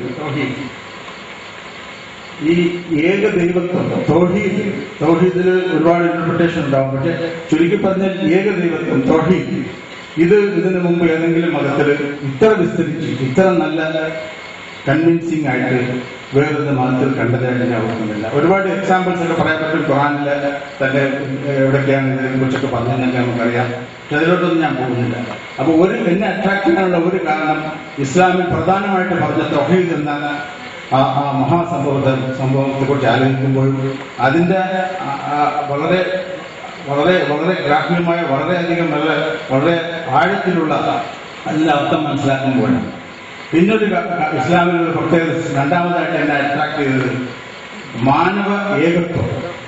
ഈ ഏക ദൈവത്വം, തൗഹീദിന് ഒരുപാട് ഇന്റർപ്രിട്ടേഷൻ ഉണ്ടാവും. പക്ഷെ ചുരുക്കി പറഞ്ഞാൽ ഏക ദൈവത്വം, തൗഹീദ്, ഇതിനു മുമ്പ് ഏതെങ്കിലും മതത്തിൽ ഇത്ര വിസ്തരിച്ച് ഇത്ര നല്ല കൺവിൻസിംഗ് ആയിട്ട് വേറൊരു മതത്തിൽ കണ്ടതായിട്ട് ഞാൻ ഓർക്കുന്നില്ല. ഒരുപാട് എക്സാമ്പിൾസ് ഒക്കെ പറയാൻ പറ്റും. ഖുർആനിലെ തന്നെ എവിടെയൊക്കെയാണ് ഇതിനെ കുറിച്ചൊക്കെ പറഞ്ഞതെന്നൊക്കെ നമുക്കറിയാം. അതിലോട്ടൊന്നും ഞാൻ പോകുന്നില്ല. അപ്പൊ എന്നെ അട്രാക്ട് ചെയ്യാനുള്ള ഒരു കാരണം ഇസ്ലാമിൽ പ്രധാനമായിട്ട് പറഞ്ഞ തൗഹീദ് എന്ന ആ സംഭവത്തെ കുറിച്ച് ആലോചിക്കുമ്പോഴും അതിന്റെ വളരെ വളരെ വളരെ ഗ്രാഹ്യമായ വളരെയധികം വളരെ ആഴത്തിലുള്ള അതിന്റെ അർത്ഥം മനസ്സിലാക്കുമ്പോഴാണ്. പിന്നൊരു ഇസ്ലാമിലുള്ള പ്രത്യേകത രണ്ടാമതായിട്ട് എന്നെ അട്രാക്ട് ചെയ്തത് മാനവ ഏകത്വം.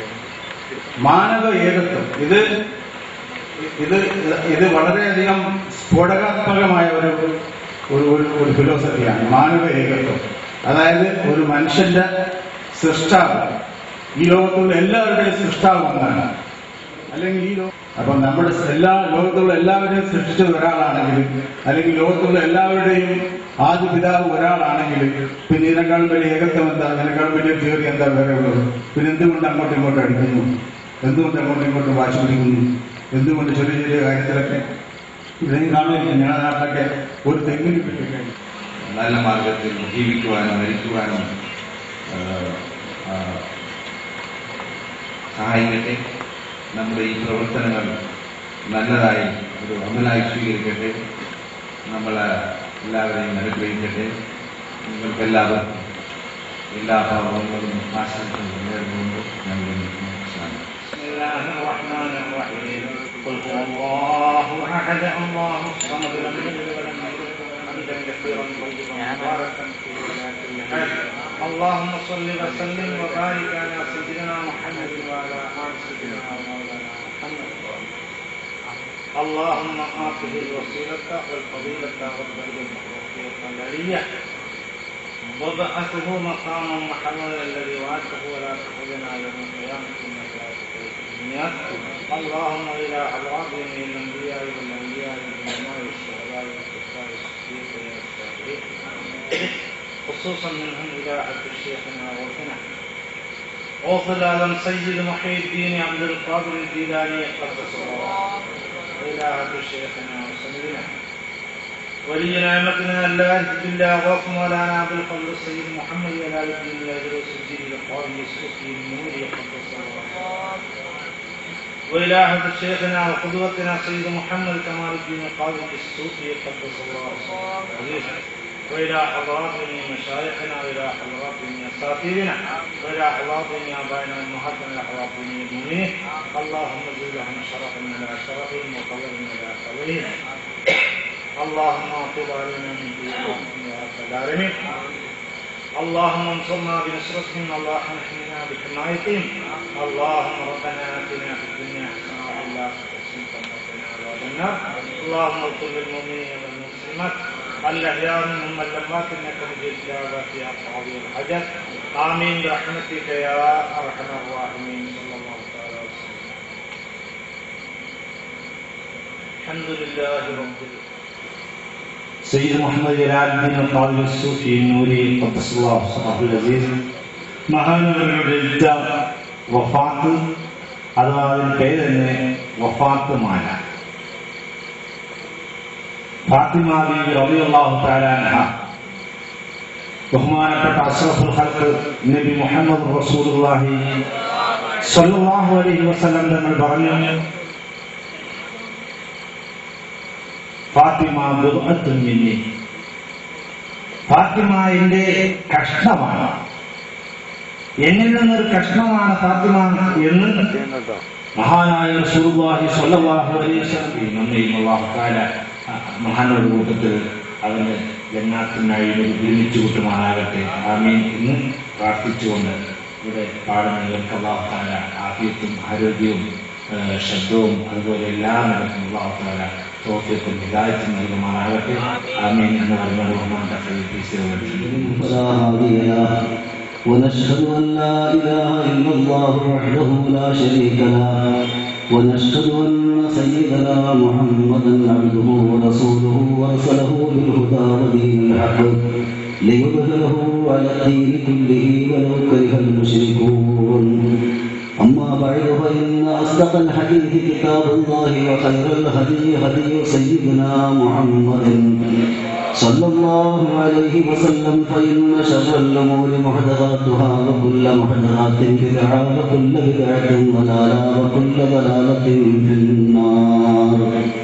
ഇത് വളരെയധികം സ്ഫോടകാത്മകമായ ഒരു ഫിലോസഫിയാണ് മാനവ ഏകത്വം. അതായത് ഒരു മനുഷ്യന്റെ സൃഷ്ടാവ് ഈ ലോകത്തുള്ള എല്ലാവരുടെയും സൃഷ്ടാവ് ഒന്നാണ്. അല്ലെങ്കിൽ അപ്പൊ നമ്മുടെ ലോകത്തുള്ള എല്ലാവരെയും സൃഷ്ടിച്ചത് ഒരാളാണെങ്കിൽ, അല്ലെങ്കിൽ ലോകത്തുള്ള എല്ലാവരുടെയും ആദ്യ പിതാവ് ഒരാളാണെങ്കിൽ, പിന്നെ ഇതിനേക്കാളും വലിയ ഏകത്വം എന്താ? ഇതിനേക്കാളും വലിയ തിയറി എന്താ വേറെ ഉള്ളത്? പിന്നെ എന്തുകൊണ്ട് അങ്ങോട്ടും ഇങ്ങോട്ടും അടിക്കുന്നു? എന്തുകൊണ്ട് അങ്ങോട്ടും ഇങ്ങോട്ടും വാശി പിടിക്കുന്നു? എന്തുകൊണ്ട് ചെറിയ ചെറിയ കാര്യത്തിലൊക്കെ ഇതെങ്കിലും കാണുമായിരിക്കും. ഞങ്ങളുടെ നാട്ടിലൊക്കെ ഒരു തെങ്ങിന് കിട്ടിക്കഴിഞ്ഞു നല്ല മാർഗത്തിൽ ജീവിക്കുവാനും മരിക്കുവാനും സഹായിക്കട്ടെ. നമ്മുടെ ഈ പ്രവർത്തനങ്ങൾ നല്ലതായി ഒരു അമലായി സ്വീകരിക്കട്ടെ. നമ്മളെ എല്ലാവരെയും അനുഗ്രഹിക്കട്ടെ. നിങ്ങൾക്കെല്ലാവർക്കും എല്ലാ ഭാവങ്ങളും ആശംസകളും നേർന്നുകൊണ്ട് ഞങ്ങൾ اللهم صل وسلم وبارك على سيدنا محمد وعلى آل سيدنا مولانا محمد. اللهم آته الوسيلة والفضيلة والدرجة العلية وابعثه مقاما محمدا الذي وعدته ولا تخزنا يوم القيامة إنك لا تخلف الميعاد. اللهم إلى أبوابهم من الأنبياء والأولياء والعلماء والشهداء والكفار والصديقين والصالحين، خصوصا منهم إلى عبد شيخنا وغوثنا غوث العالم سيد محي الدين عبد القادر الجيلاني قدس الله، وإلى عبد شيخنا وسندنا ولي نعمتنا الله بالله غوث مولانا عبد الفضل السيد محمد جلال الدين الأجروس الجيل القاضي السوفي النوري قدس الله، وإلى عبد شيخنا وقدوتنا سيد محمد كمال الدين القاضي السوفي قدس الله، وإلى حضرات مشايخنا وإلى حضرات أساتذتنا وإلى حضرات آبائنا وأمهاتنا وإلى حضرات المؤمنين. اللهم زد لهم شرفا إلى شرفهم وقدرا إلى قدرهم. اللهم اغفر علينا من ذنوبنا يا رب العالمين. اللهم انصرنا بنصرتهم، اللهم احمنا بحمايتهم. اللهم ربنا آتنا في الدنيا حسنة وفي الآخرة حسنة وقنا عذاب النار. اللهم اغفر للمؤمنين والمسلمات الأحياء منهم والأموات إنك مجيب الدعوات يا قاضي الحاجات. آمين برحمتك يا أرحم الراحمين. صلى الله تعالى وسلم. الحمد لله رب العالمين. سيد محمد جلال الدين القاضي السوفي النوري قدس الله سره العزيز മഹാനവരുടെ വഫാത്ത് അഥവാ അതിന് പേര് തന്നെ വഫാത്തുമായ ഫാത്തിമ ബീവി റളിയല്ലാഹു തആല അൻഹ, ബഹുമാനപ്പെട്ട അഷ്റഫുൽ ഖൽഖ് നബി മുഹമ്മദ് റസൂലുള്ളാഹി സ്വല്ലല്ലാഹു അലൈഹി വസല്ലം തങ്ങൾ പറഞ്ഞു, ഫാത്തിമ ബിദ്അത്തുൻ മിന്നി, ഫാത്തിമ എന്റെ കഷ്ണമാണ്, എന്നിൽ നിന്നൊരു കഷ്ണമാണ് ഫാത്തിമ എന്ന് മഹാനായ റസൂലുള്ളാഹി സ്വല്ലല്ലാഹു അലൈഹി വസല്ലം നമ്മയും അല്ലാഹു തആല മഹാനവരുടെ കൂട്ടത്തിൽ അവന് ജന്നാത്തിനായി ഒരുമിച്ച് കൂട്ടുമാറാകട്ടെ. ആമീൻ എന്ന് പ്രാർത്ഥിച്ചുകൊണ്ട് ഇവിടെ പാടുന്നവർക്ക് അല്ലാഹു തആല ആഫിയത്തും ആരോഗ്യവും ശബ്ദവും അതുപോലെ എല്ലാ നിലക്കും അല്ലാഹു തആല തൗഫീഖും ഹിദായത്തും നൽകുമാറാകട്ടെ. ആമീൻ എന്ന് പറഞ്ഞ ബഹുമാനപ്പെട്ട ونشهد أن لا إله إلا الله وحده لا شريك له ونشهد أن سيدنا محمدا عبده ورسوله وأرسله بالهدى ودين الحق ليظهره على الدين كله ولو كره المشركون. أما بعد فإن أصدق الحديث كتاب الله وخير الهدي هدي سيدنا محمد صلى الله عليه وسلم فإن شر الأمور محدثاتها وكل محدثات بدعة وكل بدعة ضلالة وكل ضلالة في النار.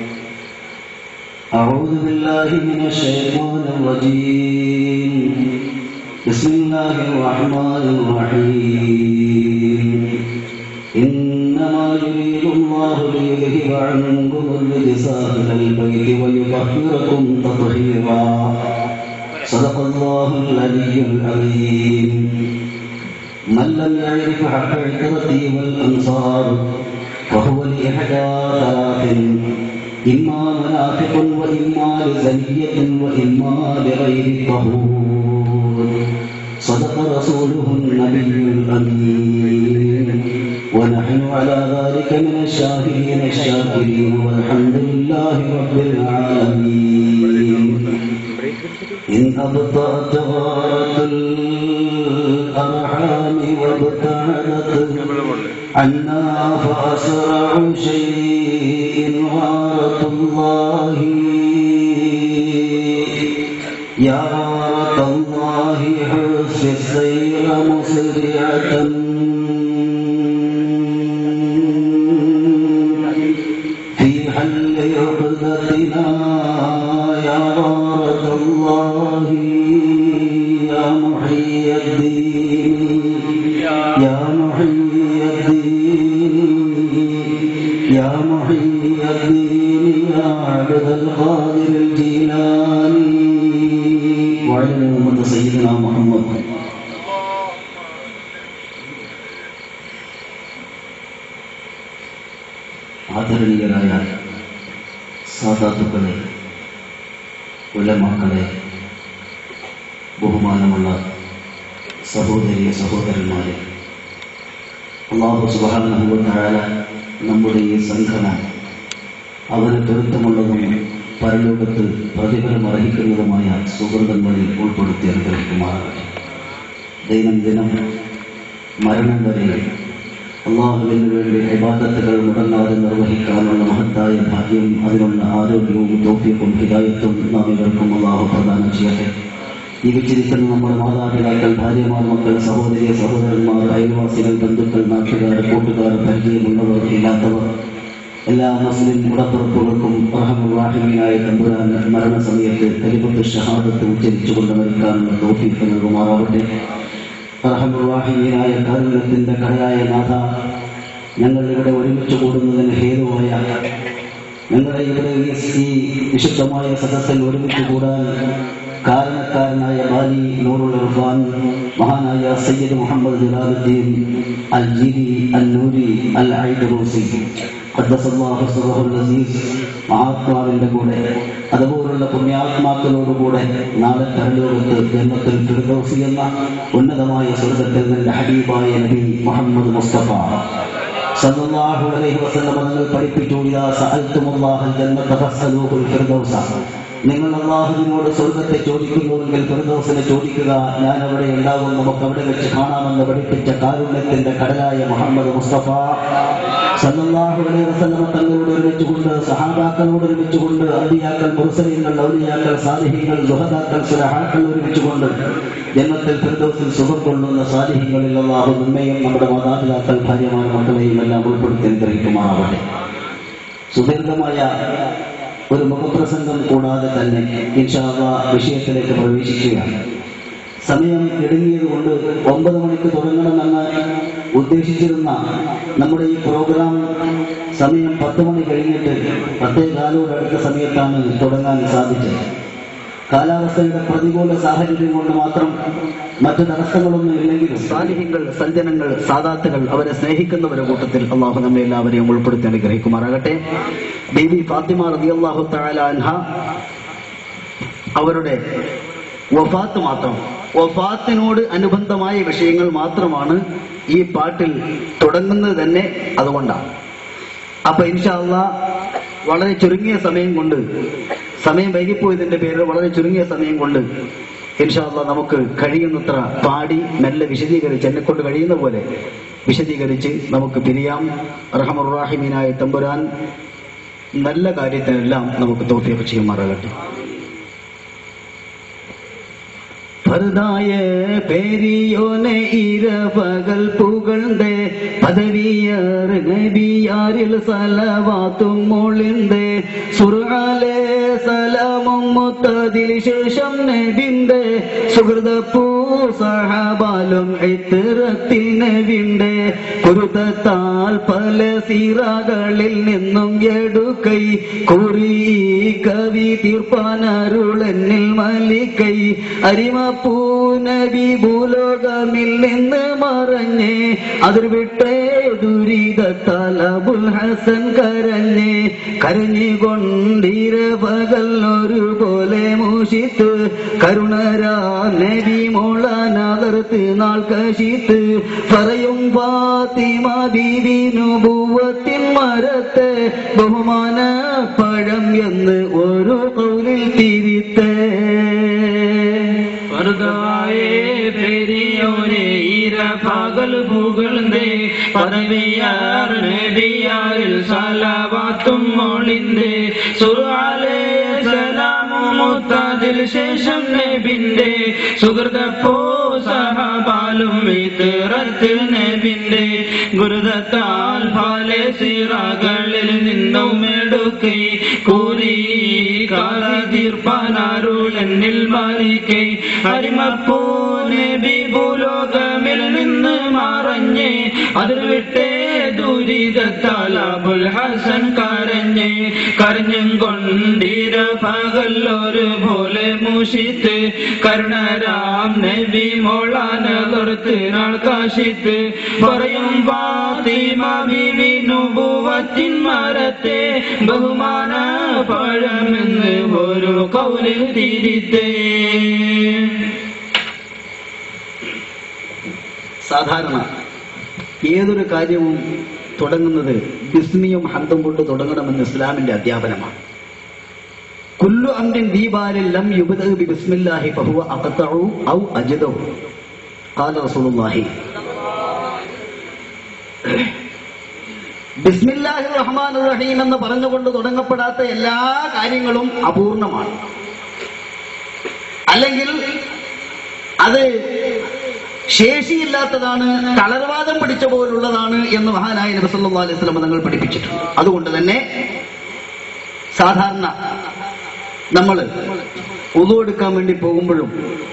أعوذ بالله من الشيطان الرجيم. بسم الله الرحمن الرحيم. إنما يريد الله ليذهب عنكم الرجس أهل البيت ويطهركم تطهيرا. صدق الله العلي العظيم. من لم يعرف حق العترة والأنصار فهو لإحدى ثلاث: إما منافق وإما لزنية وإما لغير طهور. صدق رسوله النبي الأمين، ونحن على ذلك من الشاهدين الشاكرين، والحمد لله رب العالمين. إن أبطأت غارت الأرحام وابتعدت عنا فأسرع شيء غارة الله. يا غارة الله حس السير مسرعة في حل عقدتنا. يا غارة الله يا محيي الدين، يا محيي الدين، يا محيي الدين، يا عبد القادر الجيلاني. وعلى أمة سيدنا محمد. ആദരണീയരായ സാദാത്തുക്കളെ, ഉലമാക്കളെ, ബഹുമാനമുള്ള സഹോദരി സഹോദരന്മാരെ, അല്ലാഹു സുബ്ഹാനഹു വ തആല നമ്മുടെ ഈ സംഘടന അവന് പൊരുത്തമുള്ളതും പരലോകത്ത് പ്രതിഫലം അർഹിക്കുന്നതുമായ സുഹൃതങ്ങളിൽ ഉൾപ്പെടുത്തി അനുഗ്രഹിക്കുമാറാകട്ടെ. ദൈനംദിനം മരണം വരെ അള്ളാഹുവിന് വേണ്ടി ഇബാദത്തുകൾ മുടങ്ങാതെ നിർവഹിക്കാനുള്ള മഹത്തായ ഭാഗ്യം, അതിനുള്ള ആരോഗ്യവും തൗഫീഖും ഹിദായത്തും നാം ഇവർക്കും അള്ളാഹു പ്രദാനം ചെയ്യട്ടെ. ജീവിച്ചിരിക്കുന്ന നമ്മുടെ മാതാപിതാക്കൾ, ഭാര്യമാർ, മക്കൾ, സഹോദരി സഹോദരന്മാർ, അയൽവാസികൾ, ബന്ധുക്കൾ, നാട്ടുകാർ, കൂട്ടുകാർ, പരിചയമുള്ളവർ, ഇല്ലാത്തവർ, എല്ലാ മുസ്ലിം ഉടപ്പുറപ്പുകൾക്കും റഹ്മാനുർ റഹീമായ തമ്പുരാൻ മരണസമയത്ത് കലിമത്ത് ഷഹാദത്ത് ഉച്ചരിച്ചുകൊണ്ട് മരിക്കാനുള്ള തൗഫീഖ് നൽകുമാറാവട്ടെ. റഹ്മാനുർ റഹീമായ കാരുണ്യത്തിന്റെ കടയായ നാഥ, ഞങ്ങൾ ഇവിടെ ഒരുമിച്ച് കൂടുന്നതിന് ഹേതുവായ, ഞങ്ങളെ ഇവിടെ ഈ വിശുദ്ധമായ സദസ്സിൽ ഒരുമിച്ച് കൂടാൻ കാരണക്കാരനായ ബാലി നൂറുൽ ഇർഫാൻ, മഹാനായ സയ്യിദ് മുഹമ്മദ് ജലാലുദ്ദീൻ അൽ ജീരി അൽ നൂരി അൽ ഐദറൂസി ഖദ്ദസല്ലാഹു സിറഹുൽ അസീസ് മഹാത്മാവിന്റെ കൂടെ, അതുപോലുള്ള പുണ്യാത്മാക്കളോടുകൂടെ നാളെ പരലോകത്ത് ജന്നത്തുൽ ഫിർദൗസി എന്ന ഉന്നതമായ സ്വർഗ്ഗത്തിൽ നിന്റെ ഹബീബായ നബി മുഹമ്മദ് മുസ്തഫ സല്ലല്ലാഹു അലൈഹി വസല്ലം തങ്ങൾ പഠിപ്പിച്ചു, ഇദാ സഅൽതുമുല്ലാഹൽ ജന്നത ഫസ്അലൂഹുൽ ഫിർദൗസ. നിങ്ങൾ അല്ലാഹുവിനോട് സ്വർഗ്ഗത്തെ ചോദിക്കുന്നുവെങ്കിൽ ഫിർദൗസിനെ ചോദിക്കുക, ഞാൻ അവിടെ ഉണ്ടാകും, നമുക്ക് അവിടെ വെച്ച് കാണാമെന്ന് പഠിപ്പിച്ച കാരുണ്യത്തിന്റെ കടലായ മുഹമ്മദ് മുസ്തഫ സല്ലല്ലാഹു അലൈഹി വസല്ലം തങ്ങളോട് ഒരുമിച്ചുകൊണ്ട്, സഹാബാക്കളോട് ഒരുമിച്ചുകൊണ്ട്, അമ്പിയാക്കൾ, മുർസലീങ്ങൾ, ഔലിയാക്കൾ, സാലിഹീങ്ങൾ, ദുഹദാക്കൾ, സുലഹാക്കൾ ഒരുമിച്ചുകൊണ്ട് ജന്നത്തുൽ ഫിർദൗസിൽ സുഖം കൊള്ളുന്ന സാലിഹീങ്ങളിൽ അല്ലാഹു നമ്മയും നമ്മുടെ മാതാപിതാക്കൾ, ഭാര്യമാർ, മക്കളെയും എല്ലാം ഉൾപ്പെടുത്തി അനുഗ്രഹിക്കുമാറാവട്ടെ. സുദീർഘമായ ഒരു മുഖപ്രസംഗം കൂടാതെ തന്നെ ഇൻഷാ അല്ലാഹ് വിഷയത്തിലേക്ക് പ്രവേശിക്കുകയാണ്. സമയം ഇടുങ്ങിയതുകൊണ്ട് 9 മണിക്ക് തുടങ്ങണമെന്ന് ഉദ്ദേശിച്ചിരുന്ന നമ്മുടെ ഈ പ്രോഗ്രാം സമയം 10 മണി കഴിഞ്ഞിട്ട് 10:15 അടുത്ത സമയത്താണ് തുടങ്ങാൻ സാധിച്ചത്. കാലാവസ്ഥയുടെ പ്രതികൂല സാഹചര്യം കൊണ്ട് മാത്രം, മറ്റു തടസ്സങ്ങളൊന്നും ഇല്ലെങ്കിലും സാലിഹികൾ, സജ്ജനങ്ങൾ, സാദാത്തുകൾ, അവരെ സ്നേഹിക്കുന്നവരുടെ കൂട്ടത്തിൽ അള്ളാഹു നമ്മെ എല്ലാവരെയും ഉൾപ്പെടുത്തി അനുഗ്രഹിക്കുമാറാകട്ടെ. ബീബി ഫാത്തിമ റളിയല്ലാഹു തആല അൻഹ അവരുടെ വഫാത്ത് മാത്രം, വഫാത്തിനോട് അനുബന്ധമായ വിഷയങ്ങൾ മാത്രമാണ് ഈ പാട്ടിൽ തുടങ്ങുന്നത് തന്നെ അതുകൊണ്ടാണ്. അപ്പൊ ഇൻഷാ അല്ലാഹ് വളരെ ചുരുങ്ങിയ സമയം കൊണ്ട്, സമയം വൈകിപ്പോയതിന്റെ പേരിൽ വളരെ ചുരുങ്ങിയ സമയം കൊണ്ട് ഇൻഷാ അല്ലാഹ് നമുക്ക് കഴിയുന്നത്ര പാടി മെല്ലെ വിശദീകരിച്ച്, എന്നെക്കൊണ്ട് കഴിയുന്ന പോലെ വിശദീകരിച്ച് നമുക്ക് പിരിയാം. റഹ്മാനുർ റഹീമായ തമ്പുരാൻ നല്ല കാര്യത്തിനെല്ലാം നമുക്ക് തൗഫീഖ് ചെയ്യുമാറാകട്ടെ. ഫർദായ പെരിയോനെ ഇരപകൽ പുകഴ്ന്തേ പദവിയർ നബിയാരിൽ സലവാത്തും മൊളിന്തേ സുർആലെ സലാമും മുത്തതിൽ ശേഷം നബിന്റെ സുഹൃതപ്പൂ സഹബാലും ഇത്തരത്തിൽ നബിന്റെ കുരുതത്താൽ പല സീറകളിൽ നിന്നും എടുക്കൈ കുറി കവി തീർപ്പാനരുളെന്നിൽ മലിക്കൈ അരിമപ്പൂ നബി ഭൂലോകമിൽ നിന്ന് മറഞ്ഞേ അതിർ വിട്ടേ ദുരിതത്താൽ അബുൽ ഹസൻ കരഞ്ഞേ കരഞ്ഞുകൊണ്ടിരപകൽ ഒരുപോലെ മൂഷിത്ത് കരുണരാ നബി മോളാനാകർത്ത് നാൾ കശിത്ത് പറയും ഫാത്തിമ ബീവി നുബുവത്തിൻ മരത്തെ ബഹുമാന പഴം എന്ന് ഒരു കൗലിൽ തിരിത്തേ ഫർദായേ പെരിയോനെ ഇരപകൽ പുകഴ്ന്തേ പദവിയാർ നബിയാരിൽ സലവാത്തും മൊളിന്തേ സുർആലെ സലാമും മുത്തതിൽ ശേഷം നബിന്റെ സുഹൃതപ്പോ സഹബാലും ഇത്തരത്തിൽ നബിന്റെ ഗുരുദത്താൽ ഫാലെ സിറകളിൽ നിന്നും എടുക്കൈ കൂരി കാലതീർപ്പാനരുളെന്നിൽ മലിക്കൈ അരിമപ്പൂ നബി ഭൂലോകമിൽ നിന്ന് മറഞ്ഞേ അതിൽ വിട്ടേ ദുരിതത്താൽ അബുൽ ഹസൻ കരഞ്ഞേ കരഞ്ഞും കൊണ്ടിരപകൽ ഒരുപോലെ മൂഷിത്ത് കരുണരാം നബി മോളാനകർത്ത് നാൾ കാശിത്ത് പറയും ഫാത്തിമ ബീവി നുബുവത്തിൻ മരത്തെ ബഹുമാന പഴമെന്ന് ഒരു കൗലിൽ തിരിത്തേ. സാധാരണ ഏതൊരു കാര്യവും തുടങ്ങുന്നത് ബിസ്മിയും ഹംദും കൊണ്ട് തുടങ്ങണമെന്ന് ഇസ്ലാമിന്റെ അധ്യാപനമാണ്. കുല്ലു അംരിൻ ദീബാലിൽ ലം യുബ്ദഅ ബിസ്മില്ലാഹി ഫഹുവ അഖ്തഉ ഔ അജ്ദഉ ഖാല റസൂലുള്ളാഹി. ബിസ്മില്ലാഹിർ റഹ്മാനിർ റഹീം എന്ന് പറഞ്ഞുകൊണ്ട് തുടങ്ങപ്പെടാത്ത എല്ലാ കാര്യങ്ങളും അപൂർണമാണ്, അല്ലെങ്കിൽ അത് ശേഷിയില്ലാത്തതാണ്, തളർവാദം പിടിച്ച പോലുള്ളതാണ് എന്ന് മഹാനായ നബി സല്ലല്ലാഹു അലൈഹി വസല്ലം തങ്ങൾ പഠിപ്പിച്ചിട്ടുണ്ട്. അതുകൊണ്ട് തന്നെ സാധാരണ നമ്മൾ ഉളു എടുക്കാൻ വേണ്ടി പോകുമ്പോഴും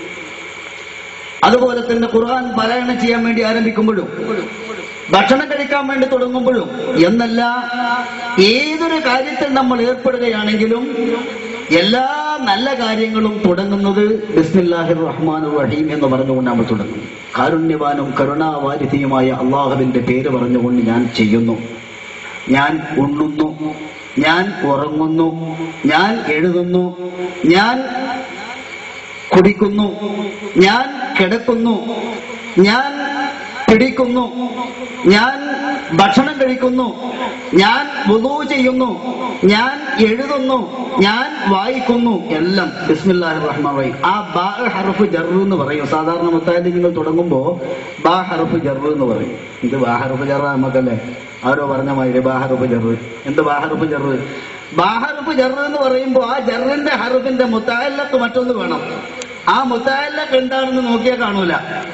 അതുപോലെ തന്നെ ഖുർആൻ പാരായണം ചെയ്യാൻ വേണ്ടി ആരംഭിക്കുമ്പോഴും ഭക്ഷണം കഴിക്കാൻ വേണ്ടി തുടങ്ങുമ്പോഴും എന്നല്ല ഏതൊരു കാര്യത്തിൽ നമ്മൾ ഏർപ്പെടുകയാണെങ്കിലും എല്ലാ നല്ല കാര്യങ്ങളും തുടങ്ങുന്നത് ബിസ്മില്ലാഹിർ റഹ്മാനിർ റഹീം എന്ന് പറഞ്ഞുകൊണ്ട് നമ്മൾ തുടങ്ങും. കാരുണ്യവാനും കരുണാവാരിധിയുമായ അള്ളാഹുവിന്റെ പേര് പറഞ്ഞുകൊണ്ട് ഞാൻ ചെയ്യുന്നു, ഞാൻ ഉണ്ണുന്നു, ഞാൻ ഉറങ്ങുന്നു, ഞാൻ എഴുതുന്നു, ഞാൻ കുടിക്കുന്നു, ഞാൻ കിടക്കുന്നു, ഞാൻ പിടിക്കുന്നു, ഞാൻ ഭക്ഷണം കഴിക്കുന്നു, ഞാൻ വുളൂ ചെയ്യുന്നു, ഞാൻ എഴുതുന്നു, ഞാൻ വായിക്കുന്നു, എല്ലാം ബിസ്മില്ലാഹിർ റഹ്മാനിർ റഹീം. ആ ബാ ഹർഫ് ജർറ് എന്ന് പറയും. സാധാരണ മുത്താലിങ്ങൾ തുടങ്ങുമ്പോ ബാ ഹർഫ് ജർറ് എന്ന് പറയും. ഇത് ബാ ഹർഫ് ജർറ നമുക്കല്ലേ ആരോ പറഞ്ഞ മാതിരി ബാ ഹർഫ് ജർറ്. എന്ത് ബാ ഹർഫ് ജർറ്? ബാ ഹർഫ് ജർറ് എന്ന് പറയുമ്പോ ആ ജറിന്റെ ഹർഫിന്റെ മുത്താലക്ക് മറ്റൊന്ന് വേണം. ആ മുത്താലക്ക് എന്താണെന്ന് നോക്കിയാൽ കാണൂല.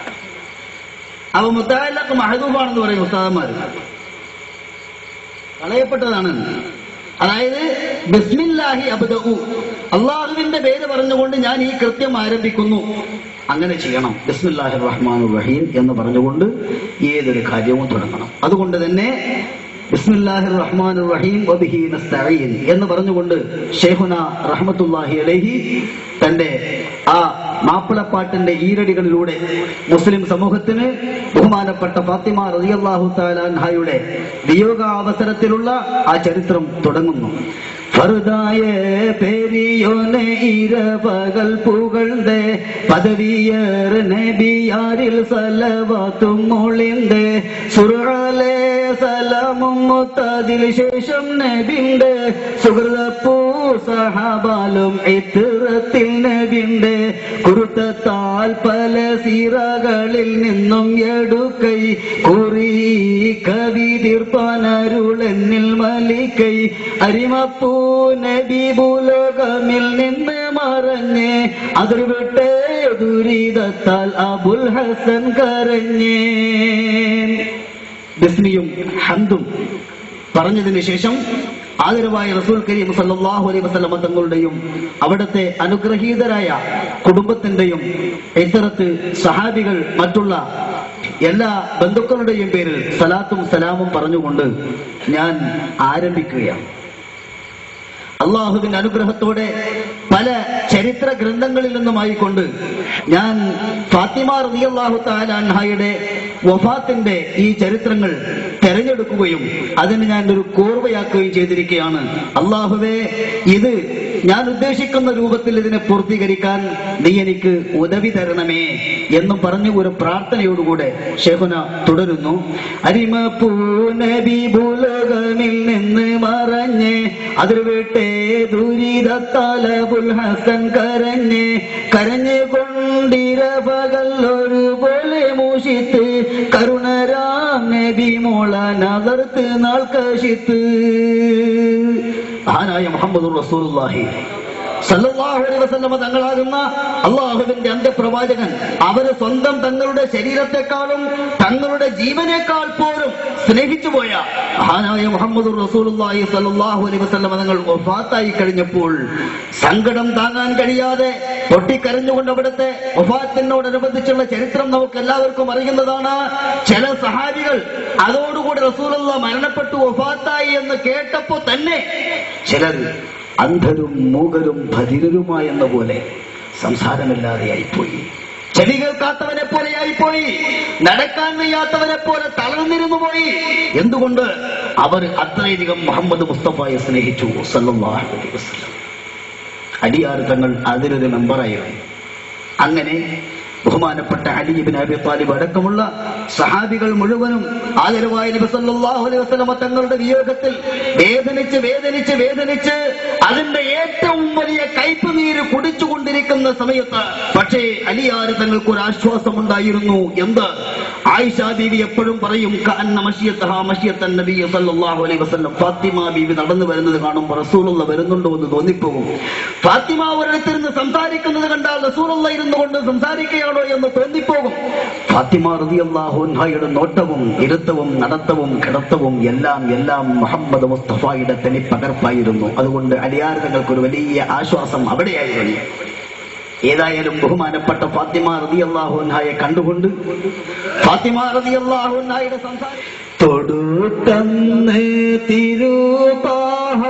അപ്പൊ മുത്താലക്ക് മഹദൂഫാണെന്ന് പറയും ഉസ്താദന്മാർ. കളയപ്പെട്ടതാണ്. അതായത് ബിസ്മില്ലാഹി അബ്ദഉ, അള്ളാഹുവിന്റെ പേര് പറഞ്ഞുകൊണ്ട് ഞാൻ ഈ കൃത്യം ആരംഭിക്കുന്നു. അങ്ങനെ ചെയ്യണം. ബിസ്മില്ലാഹിർ റഹ്മാനിർ റഹീം എന്ന് പറഞ്ഞുകൊണ്ട് ഏതൊരു കാര്യവും തുടങ്ങണം. അതുകൊണ്ട് തന്നെ ബിസ്മില്ലാഹിർ റഹ്മാനിർ റഹീം വബിഹി നസ്തഈൻ എന്ന് പറഞ്ഞുകൊണ്ട് ശൈഖുന റഹ്മത്തുള്ളാഹി അലൈഹി തന്റെ ആ മാപ്പിളപ്പാട്ടിന്റെ ഈരടികളിലൂടെ മുസ്ലിം സമൂഹത്തിന് ബഹുമാനപ്പെട്ട ഫാത്തിമ റളിയല്ലാഹു തആല അൻഹയുടെ വിയോഗാവസരത്തിലുള്ള ആ ചരിത്രം തുടങ്ങുന്നു. ഫർദായ പെരിയോനെ ഇരപകൽ പുകഴ്ന്തേ പദവിയേർ നബിയാരിൽ സലവാത്തും മൊളിന്തേ സുർആലെ സലാമും മുത്തതിൽ ശേഷം നബിന്റെ സുഹൃതപ്പൂ സഹബാലും ഇത്തരത്തിൽ നബിന്റെ കുരുത്തത്താൽ പല സീറകളിൽ നിന്നും എടുക്കൈ കുറി കവി തീർപ്പാനരുളെന്നിൽ മലിക്കൈ അരിമപ്പൂ നബി ഭൂലോകമിൽ നിന്ന് മറഞ്ഞ് അതിർ വിട്ടേ ദുരിതത്താൽ അബുൽ ഹസൻ കരഞ്ഞേ. ബിസ്മിയും ഹംദും പറഞ്ഞതിന് ശേഷം ആദരവായ റസൂൽ കരീം സല്ലല്ലാഹു അലൈഹി വസല്ലം തങ്ങളുടെയും അവിടുത്തെ അനുഗ്രഹീതരായ കുടുംബത്തിന്റെയും ഇത്തരത്ത് സഹാബികൾ മറ്റുള്ള എല്ലാ ബന്ധുക്കളുടെയും പേരിൽ സലാത്തും സലാമും പറഞ്ഞുകൊണ്ട് ഞാൻ ആരംഭിക്കുകയാണ്. അള്ളാഹുവിന്റെ അനുഗ്രഹത്തോടെ പല ചരിത്ര ഗ്രന്ഥങ്ങളിൽ നിന്നുമായിക്കൊണ്ട് ഞാൻ ഫാത്തിമ റളിയല്ലാഹു തആല അൻഹയുടെ വഫാത്തിന്റെ ഈ ചരിത്രങ്ങൾ തെരഞ്ഞെടുക്കുകയും അതിന് ഞാൻ ഒരു കോർവയാക്കുകയും ചെയ്തിരിക്കുകയാണ്. അള്ളാഹുവേ, ഇത് ഞാൻ ഉദ്ദേശിക്കുന്ന രൂപത്തിൽ ഇതിനെ പൂർത്തീകരിക്കാൻ നീ എനിക്ക് ഉദവി തരണമേ എന്നും പറഞ്ഞ് ഒരു പ്രാർത്ഥനയോടുകൂടെ ശൈഖുന തുടരുന്നു. അരിമപ്പൂ നബി ഭൂലോകമിൽ നിന്ന് മറഞ്ഞ് അതിർവിട്ടേ ദുരിതത്താൽ അബുൽ ഹസൻ കരഞ്ഞ് കരഞ്ഞുകൊണ്ടിരപകൽ ഒരുപോലെ മൂഷിത്ത് കരുണരാം നബി മോള നദർത്ത് നാൾ കശിത്ത്. മഹാനായ മുഹമ്മദുർ റസൂലുള്ളാഹി സല്ലല്ലാഹു അലൈഹി വസല്ലം തങ്ങളാകുന്ന അള്ളാഹുവിന്റെ അന്ത്യപ്രവാചകൻ അവര് സ്വന്തം തങ്ങളുടെ ശരീരത്തെക്കാളും തങ്ങളുടെ ജീവനേക്കാൾ പോലും സ്നേഹിച്ചു പോയ മഹാനായ മുഹമ്മദുർ റസൂലുള്ളാഹി സല്ലല്ലാഹു അലൈഹി വസല്ലം തങ്ങൾ വഫാത്തായി കഴിഞ്ഞപ്പോൾ സങ്കടം താങ്ങാൻ കഴിയാതെ പൊട്ടിക്കരഞ്ഞുകൊണ്ട് അവിടുത്തെ വഫാത്തിനോടനുബന്ധിച്ചുള്ള ചരിത്രം നമുക്ക് എല്ലാവർക്കും അറിയുന്നതാണ്. ചില സഹാബികൾ അതോടുകൂടി റസൂലുള്ളാഹി മരണപ്പെട്ടു വഫാത്തായി എന്ന് കേട്ടപ്പോ തന്നെ ചിലർ അന്ധരും മൂകരും ഭതിരരുമായെന്ന പോലെ സംസാരമില്ലാതെയായിപ്പോയി. ചെവി കേൾക്കാത്തവനെ പോലെയായിപ്പോയി. നടക്കാൻ വയ്യാത്തവനെ പോലെ തളർന്നിരുന്നു പോയി. എന്തുകൊണ്ട്? അവർ അത്രയധികം മുഹമ്മദ് മുസ്തഫയെ സ്നേഹിച്ചു സല്ലല്ലാഹു അലൈഹി വസല്ലം. അലിയാർ തങ്ങൾ അതിലൊരു മെമ്പറായിരുന്നു. അങ്ങനെ ബഹുമാനപ്പെട്ട അലി ഇബ്നു അബി ത്വാലിബ് അടക്കമുള്ള സഹാബികൾ മുഴുവനും ആദരവായ നബി സല്ലല്ലാഹു അലൈഹി വസല്ലം തങ്ങളുടെ വിയോഗത്തിൽ വേദനിച്ച് വേദനിച്ച് വേദനിച്ച് അതിന്റെ ഏറ്റവും വലിയ കയ്പ് നീര് കുടിച്ചുകൊണ്ടിരിക്കുന്ന സമയത്ത് പക്ഷേ അലിയാർ തങ്ങൾക്ക് ഒരു ആശ്വാസം ഉണ്ടായിരുന്നു. എന്ത്? ആയിഷ ബീവി എപ്പോഴും പറയും, കഅന്ന മശിയത്തഹാ മശിയത്തൻ നബി സല്ലല്ലാഹു അലൈഹി വസല്ലം. ഫാത്തിമ ബീവി നടന്നു വരുന്നത് കാണുമ്പോൾ റസൂലുള്ള വരുന്നുണ്ടോ എന്ന് തോന്നിപ്പോകും. ഫാത്തിമ ഒരിടത്തിരുന്ന് സംസാരിക്കുന്നത് കണ്ടാൽ റസൂലുള്ള ഇരുന്നു കൊണ്ട് സംസാരിക്കുകയാണോ എന്ന് തോന്നിപ്പോകും. ഫാത്തിമ റളിയല്ലാഹു അൻഹയുടെ നോട്ടവും ഇരുത്തവും നടത്തവും കിടത്തവും എല്ലാം എല്ലാം മുഹമ്മദ് മുസ്തഫയുടെ തനി പകർപ്പായിരുന്നു. അതുകൊണ്ട് അലിയാർ തങ്ങൾക്കൊരു വലിയ ആശ്വാസം അവിടെയായിരുന്നു. ഏതായാലും ബഹുമാനപ്പെട്ട ഫാത്തിമ റളിയല്ലാഹു അൻഹയെ കണ്ടുകൊണ്ട് ഫാത്തിമ റളിയല്ലാഹു അൻഹയുടെ സംസാരം തൊടുത്തന്ന് തിരുപാഹ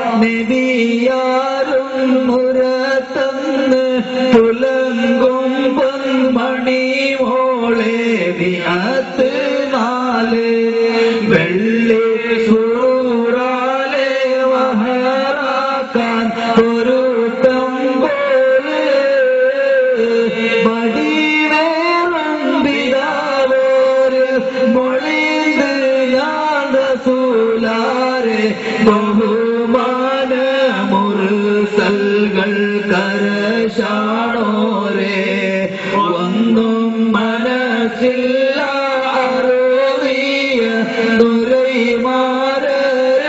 നബിയാരും മുരത്തന്ന് പുലങ്കും പൊന്മണി മോളെ വിഅത്ത് നാല് വെള്ളി സൂറാലെ വഹറാക്കാൻ ഒരു ബഹുമാന മുർസൽകൾ കരശാണോരേ ഒന്നും മനസ്സില്ല അറിയ ദുരൈമാരേ.